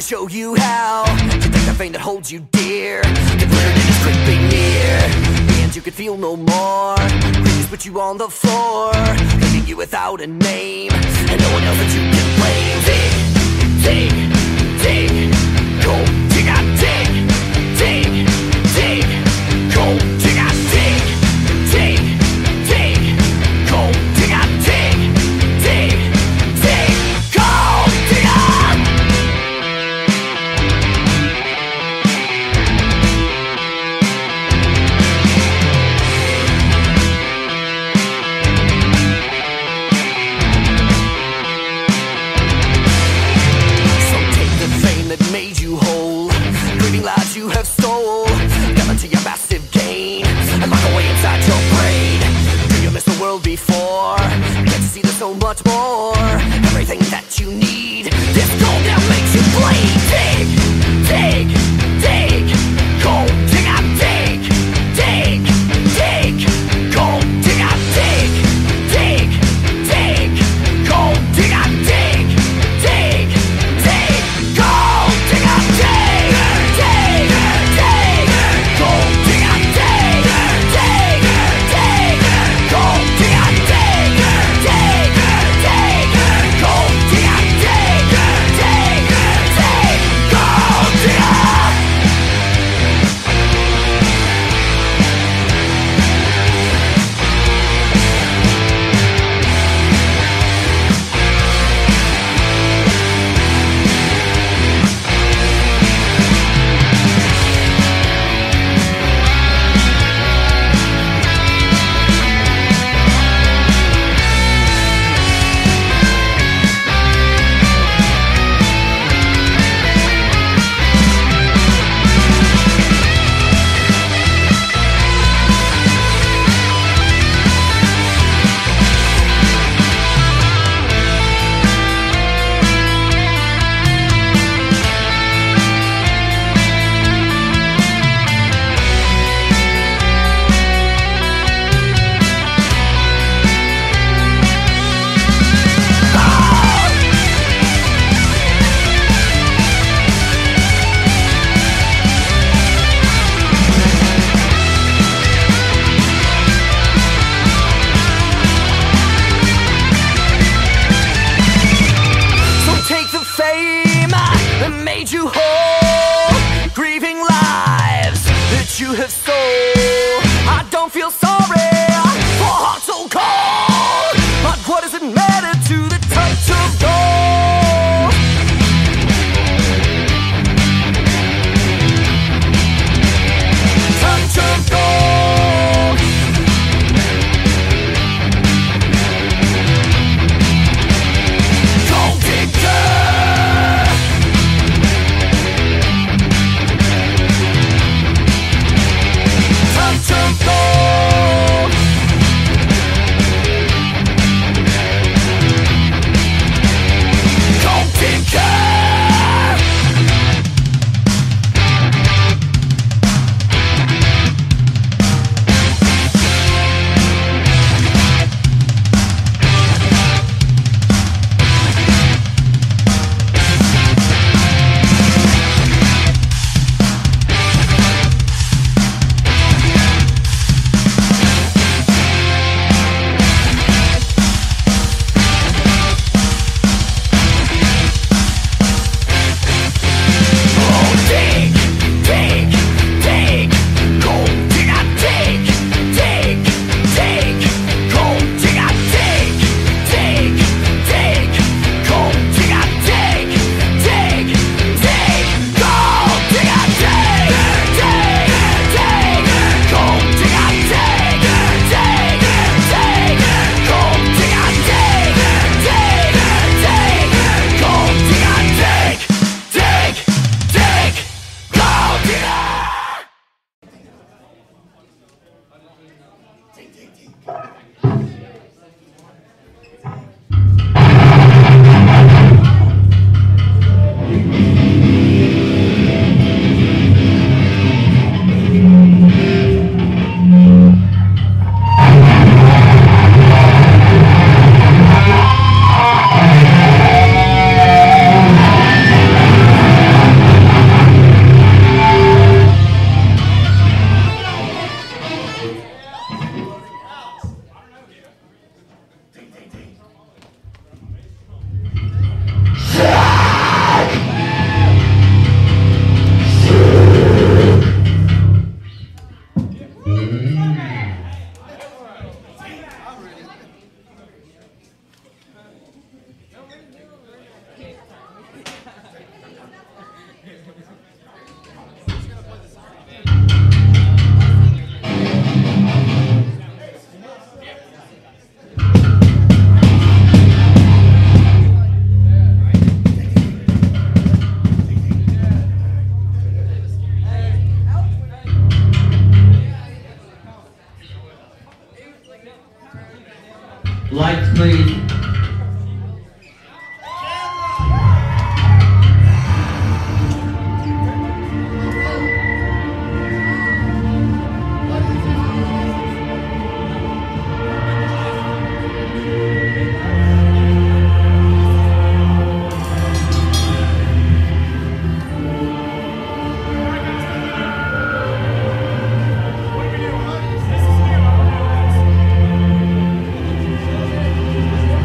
show you how to take the vein that holds you dear, the burden is creeping near, and you can feel no more. Creepers put you on the floor, leaving you without a name, and no one else that you can blame. Dig, dig, dig, go dig out, dig, dig, dig, go dig out, dig, dig, dig, go dig out, dig, dig, dig, go dig out. That made you whole, grieving lives you have stole, come into your massive gain, and lock away inside your brain. Do you miss the world before? Get to see there's so much more, everything that you need. This gold now makes you bleed. Dig, dig, dig, go dig out, dig, dig, dig, go dig out, dig, dig, dig, go dig out, dig, dig, dig, go. You have stole. I don't feel sorry for heart so cold, but what does it matter to the touch of gold? Touch of gold. Gold digger. Touch of gold. please. This is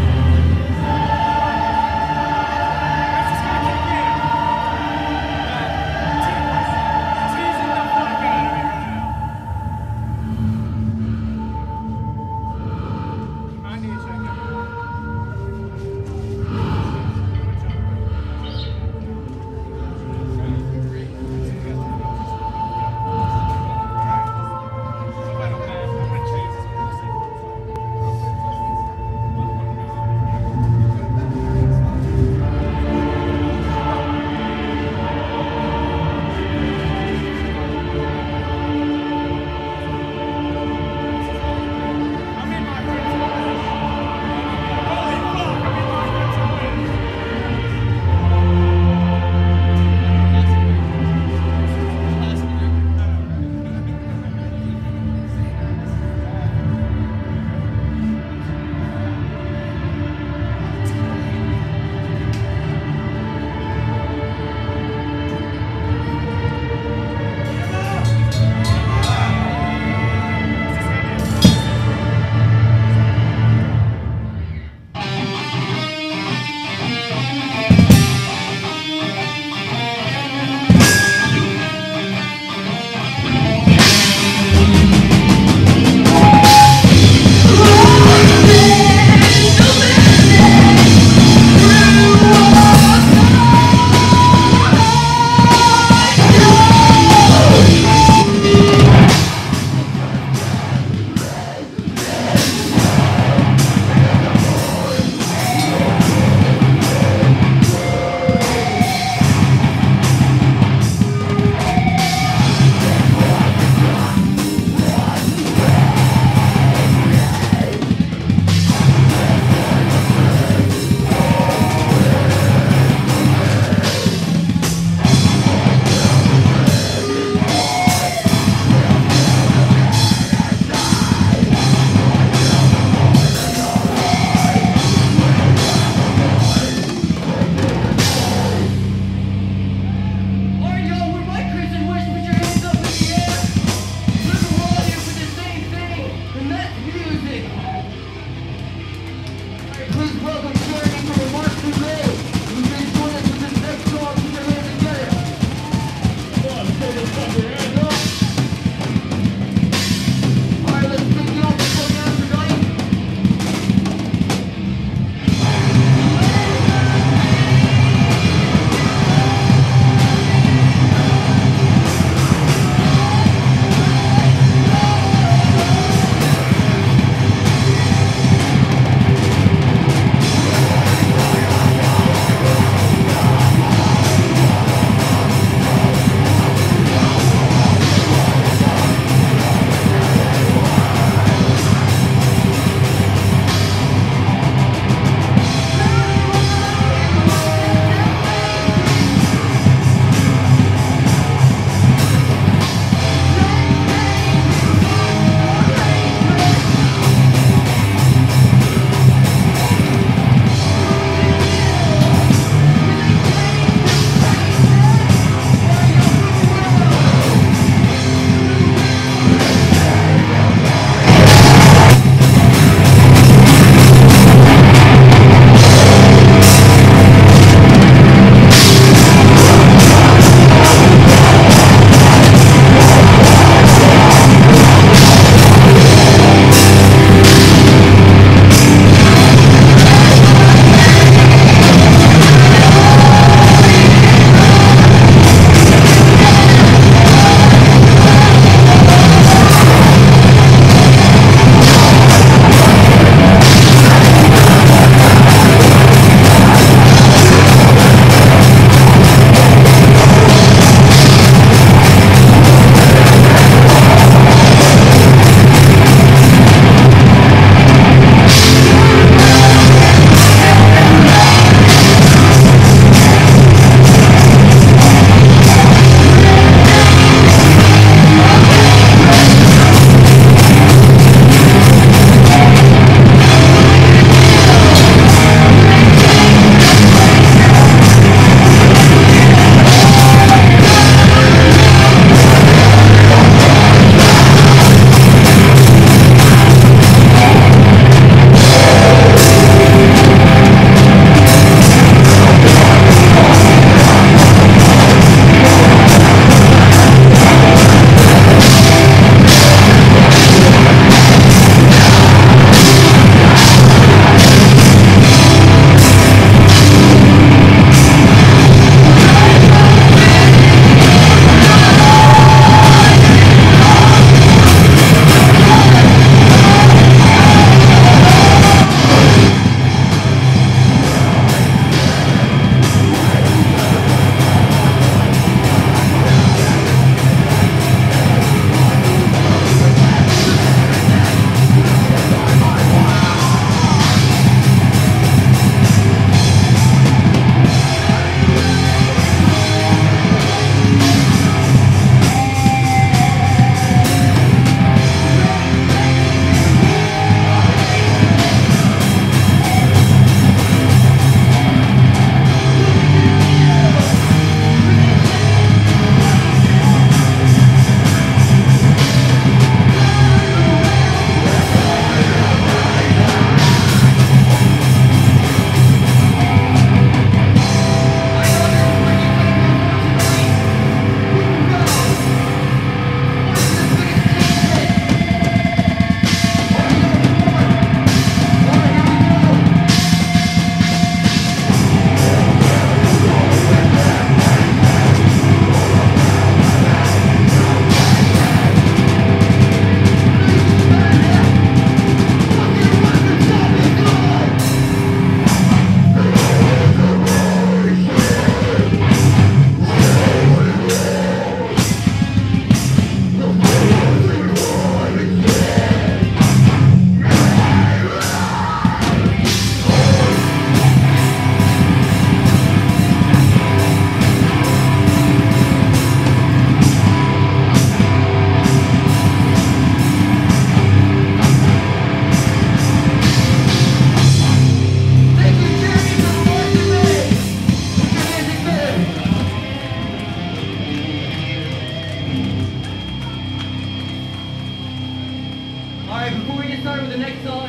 Alright, before we get started with the next song,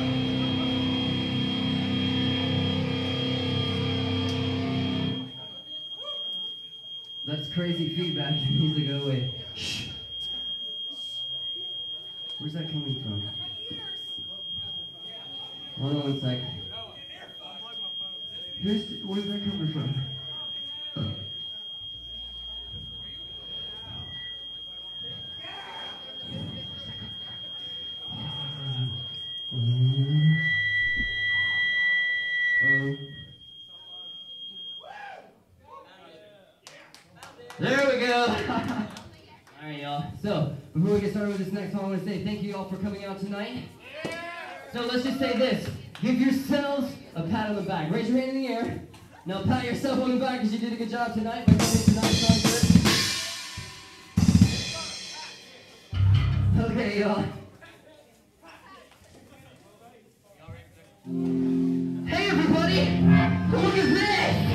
that's crazy feedback. It needs to go away. Shh. Where's that coming from? Hold on one sec. Who's, where's that coming from? Um, there we go. Alright, y'all. So, before we get started with this next song, I want to say thank you all for coming out tonight. So, let's just say this. Give yourselves a pat on the back. Raise your hand in the air. Now, pat yourself on the back because you did a good job tonight by coming tonight's concert. Okay, y'all. Hey, everybody! Look at this!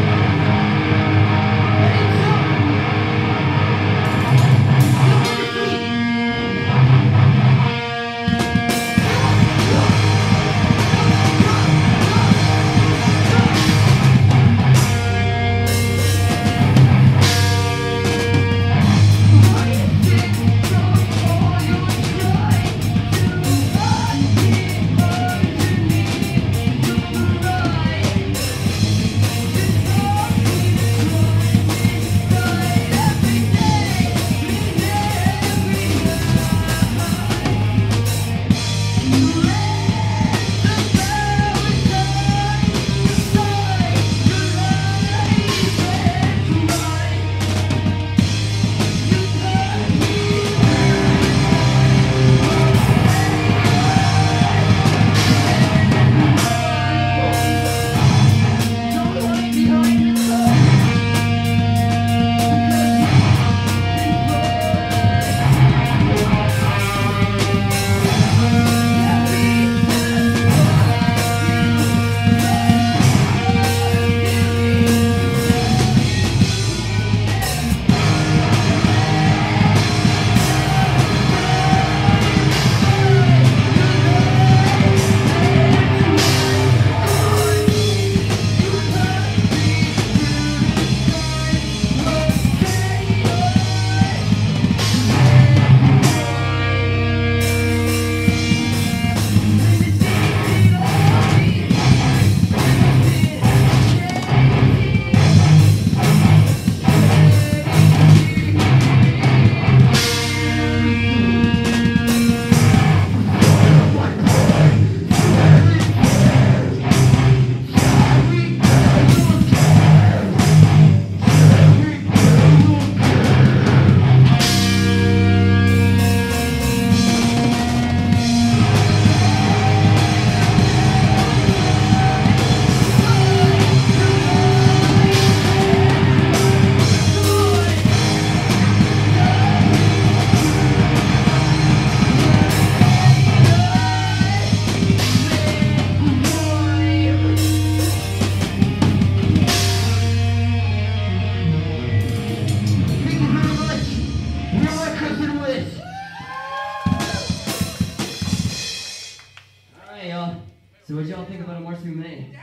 So what y'all think about a March through May?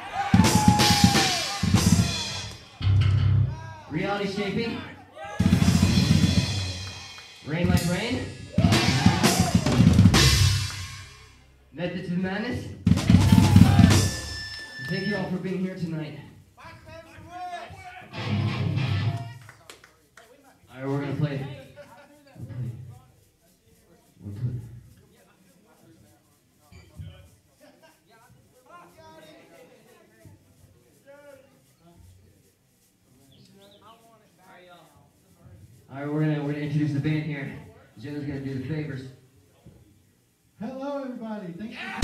Reality shaping? Rain like rain? Method to the madness? Thank you all for being here tonight. Alright, we're gonna play. We'll play. We'll play. Alright, we're gonna we're gonna introduce the band here. Jenna's gonna do the favors. Hello, everybody. Thanks for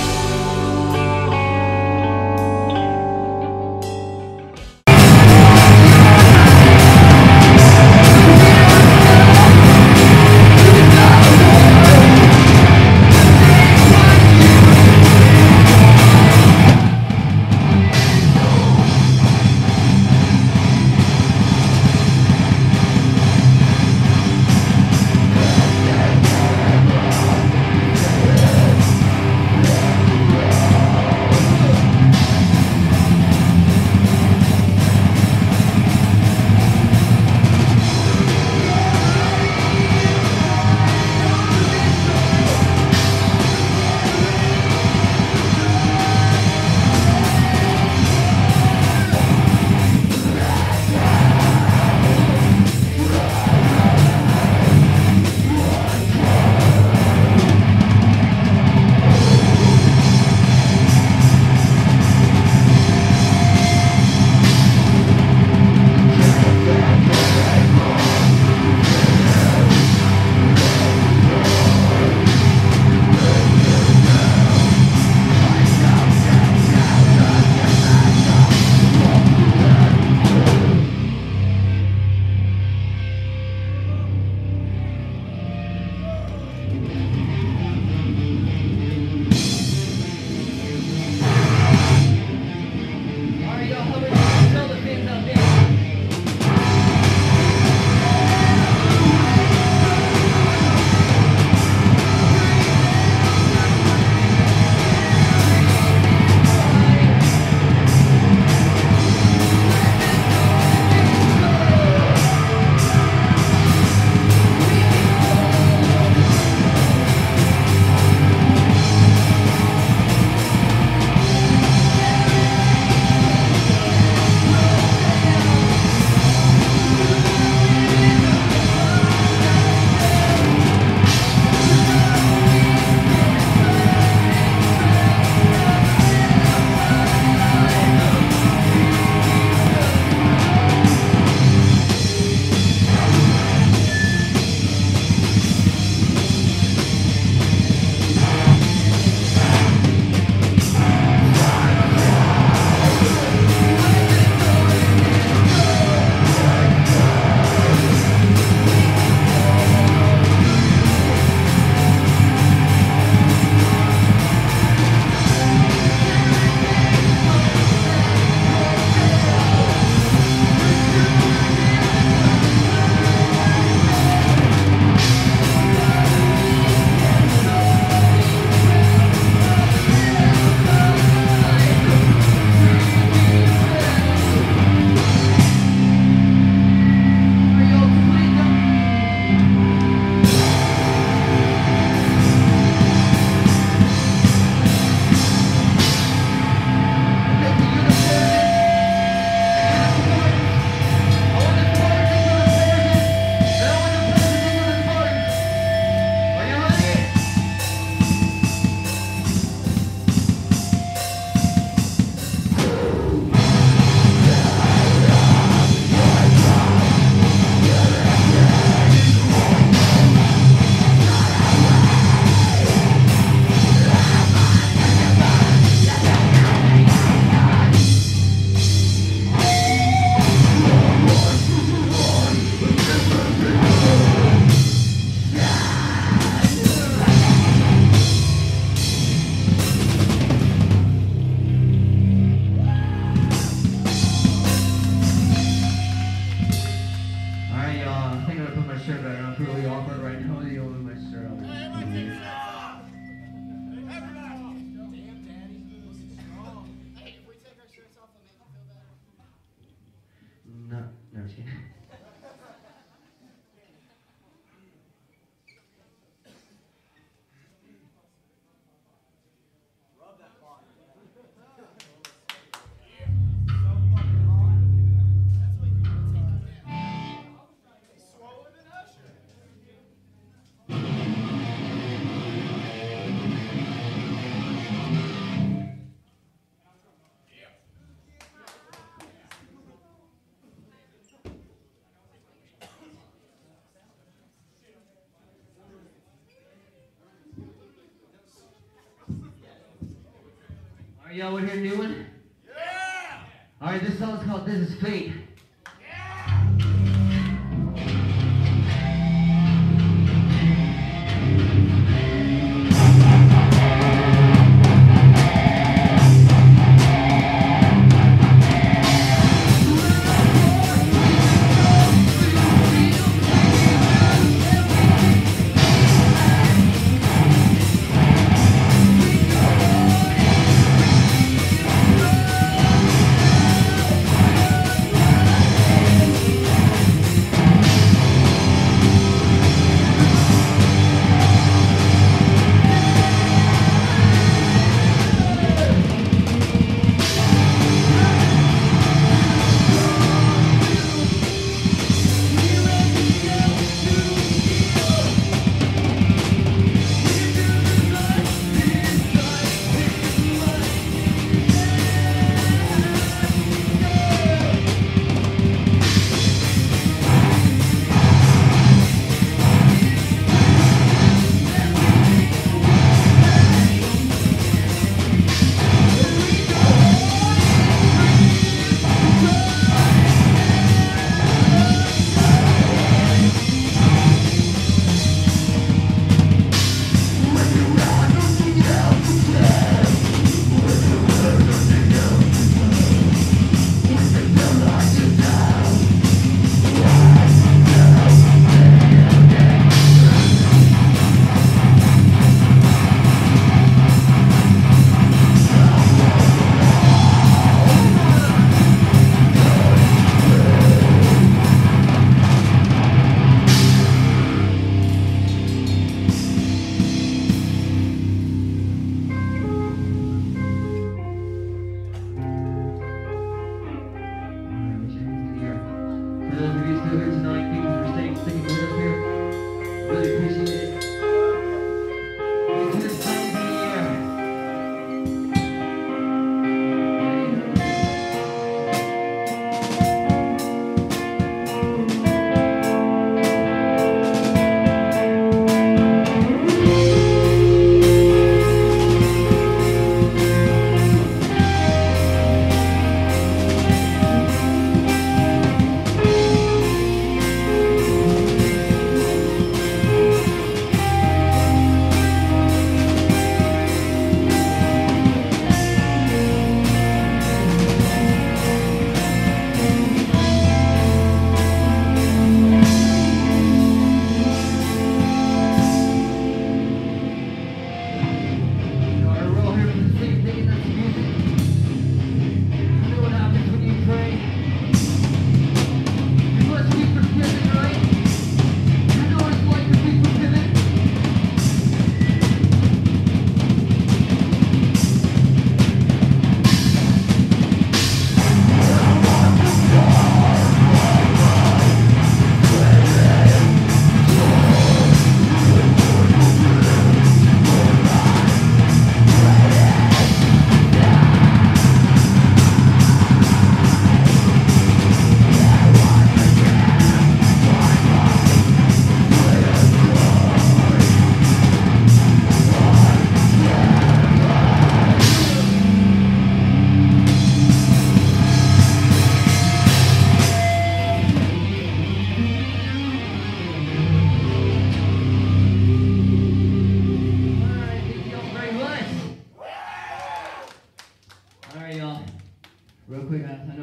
Yeah. awkwardly awkward right now with you on my shirt. I'll be- No, no, she. Alright, y'all wanna hear a new one? Yeah! Alright, this song's called This Is Fate.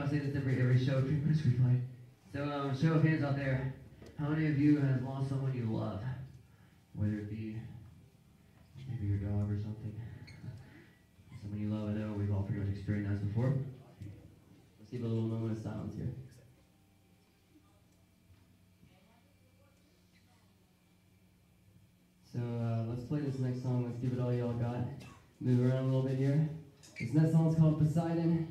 Show of hands out there. How many of you have lost someone you play this next song. Let's give it all y'all got. Move around a little bit here. This next song's called Poseidon.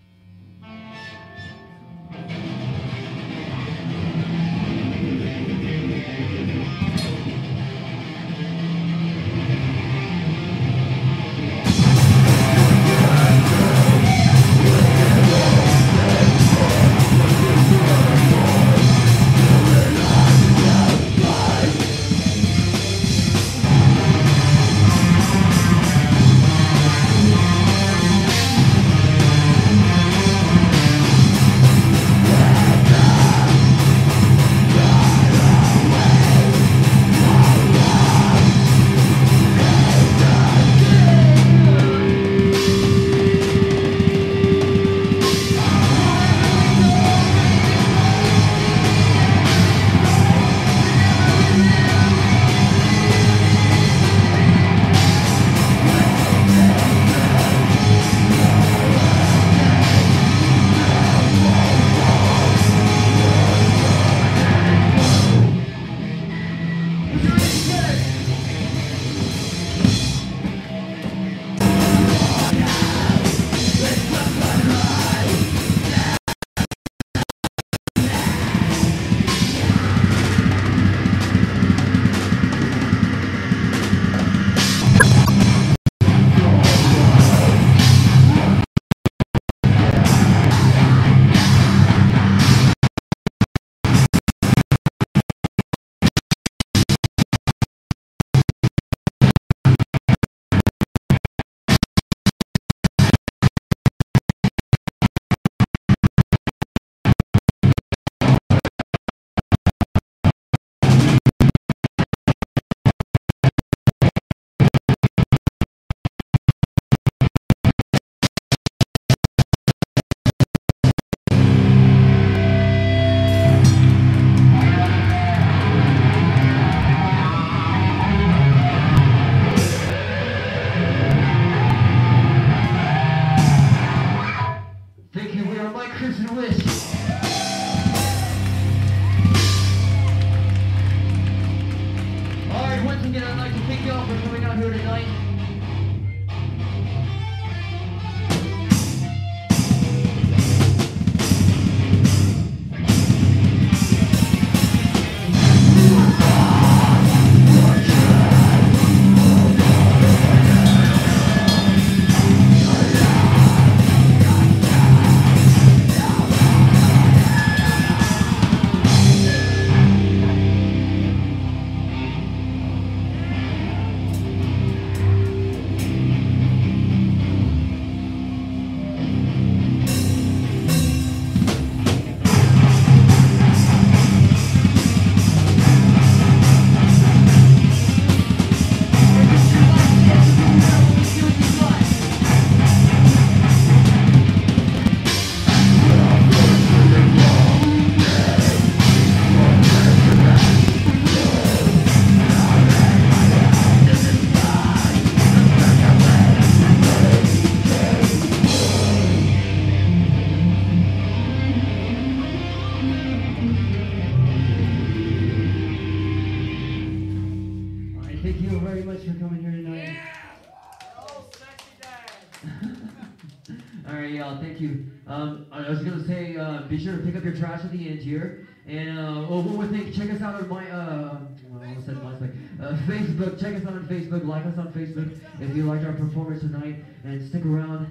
Thank you. Um, I was gonna say, uh, be sure to pick up your trash at the end here. And uh, oh, one more thing, check us out on my uh, I almost said MySpace. Uh, Facebook. Check us out on Facebook. Like us on Facebook if you liked our performance tonight, and stick around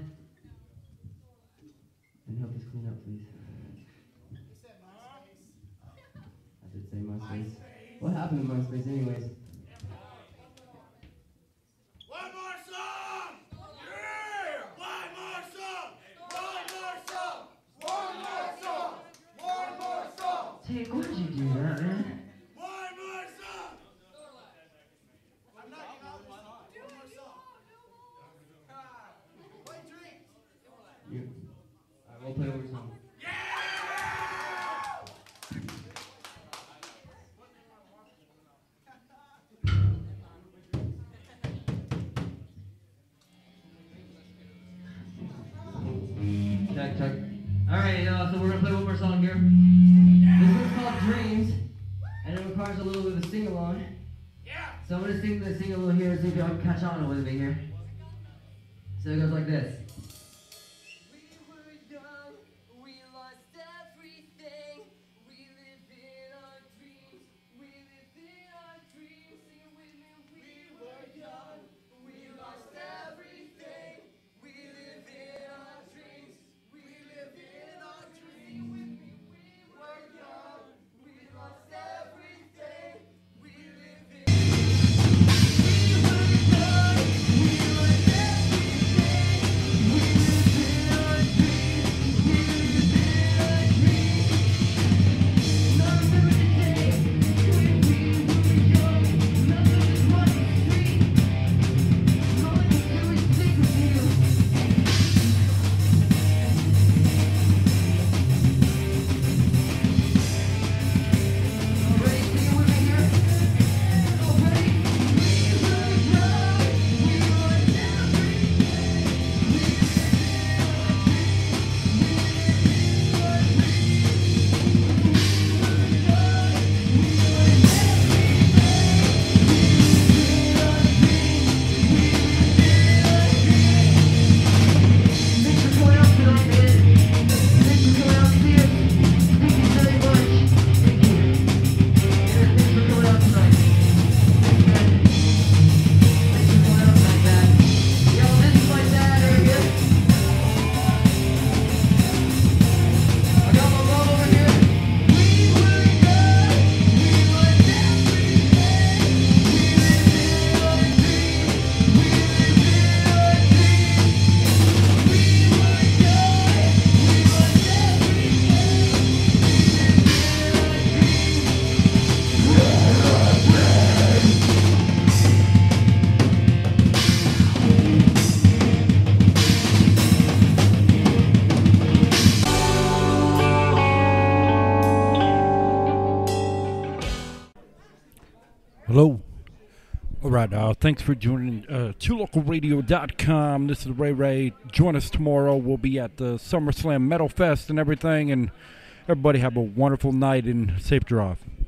and help us clean up, please. I did say MySpace. What happened to MySpace, anyways? Hey, why did you do that, man? One more song! I'm not even one more song. Play drinks. You. Alright, we'll play over song. Check, check. Alright, uh, so we're gonna play one more song here. This one's called Dreams, and it requires a little bit of a sing-along. Yeah. So I'm gonna sing the sing a little here, see if y'all can catch on with me here. So it goes like this. Hello. All right, uh, thanks for joining uh, two local radio dot com. This is Ray Ray. Join us tomorrow. We'll be at the SummerSlam Metal Fest and everything. And everybody have a wonderful night and safe drive.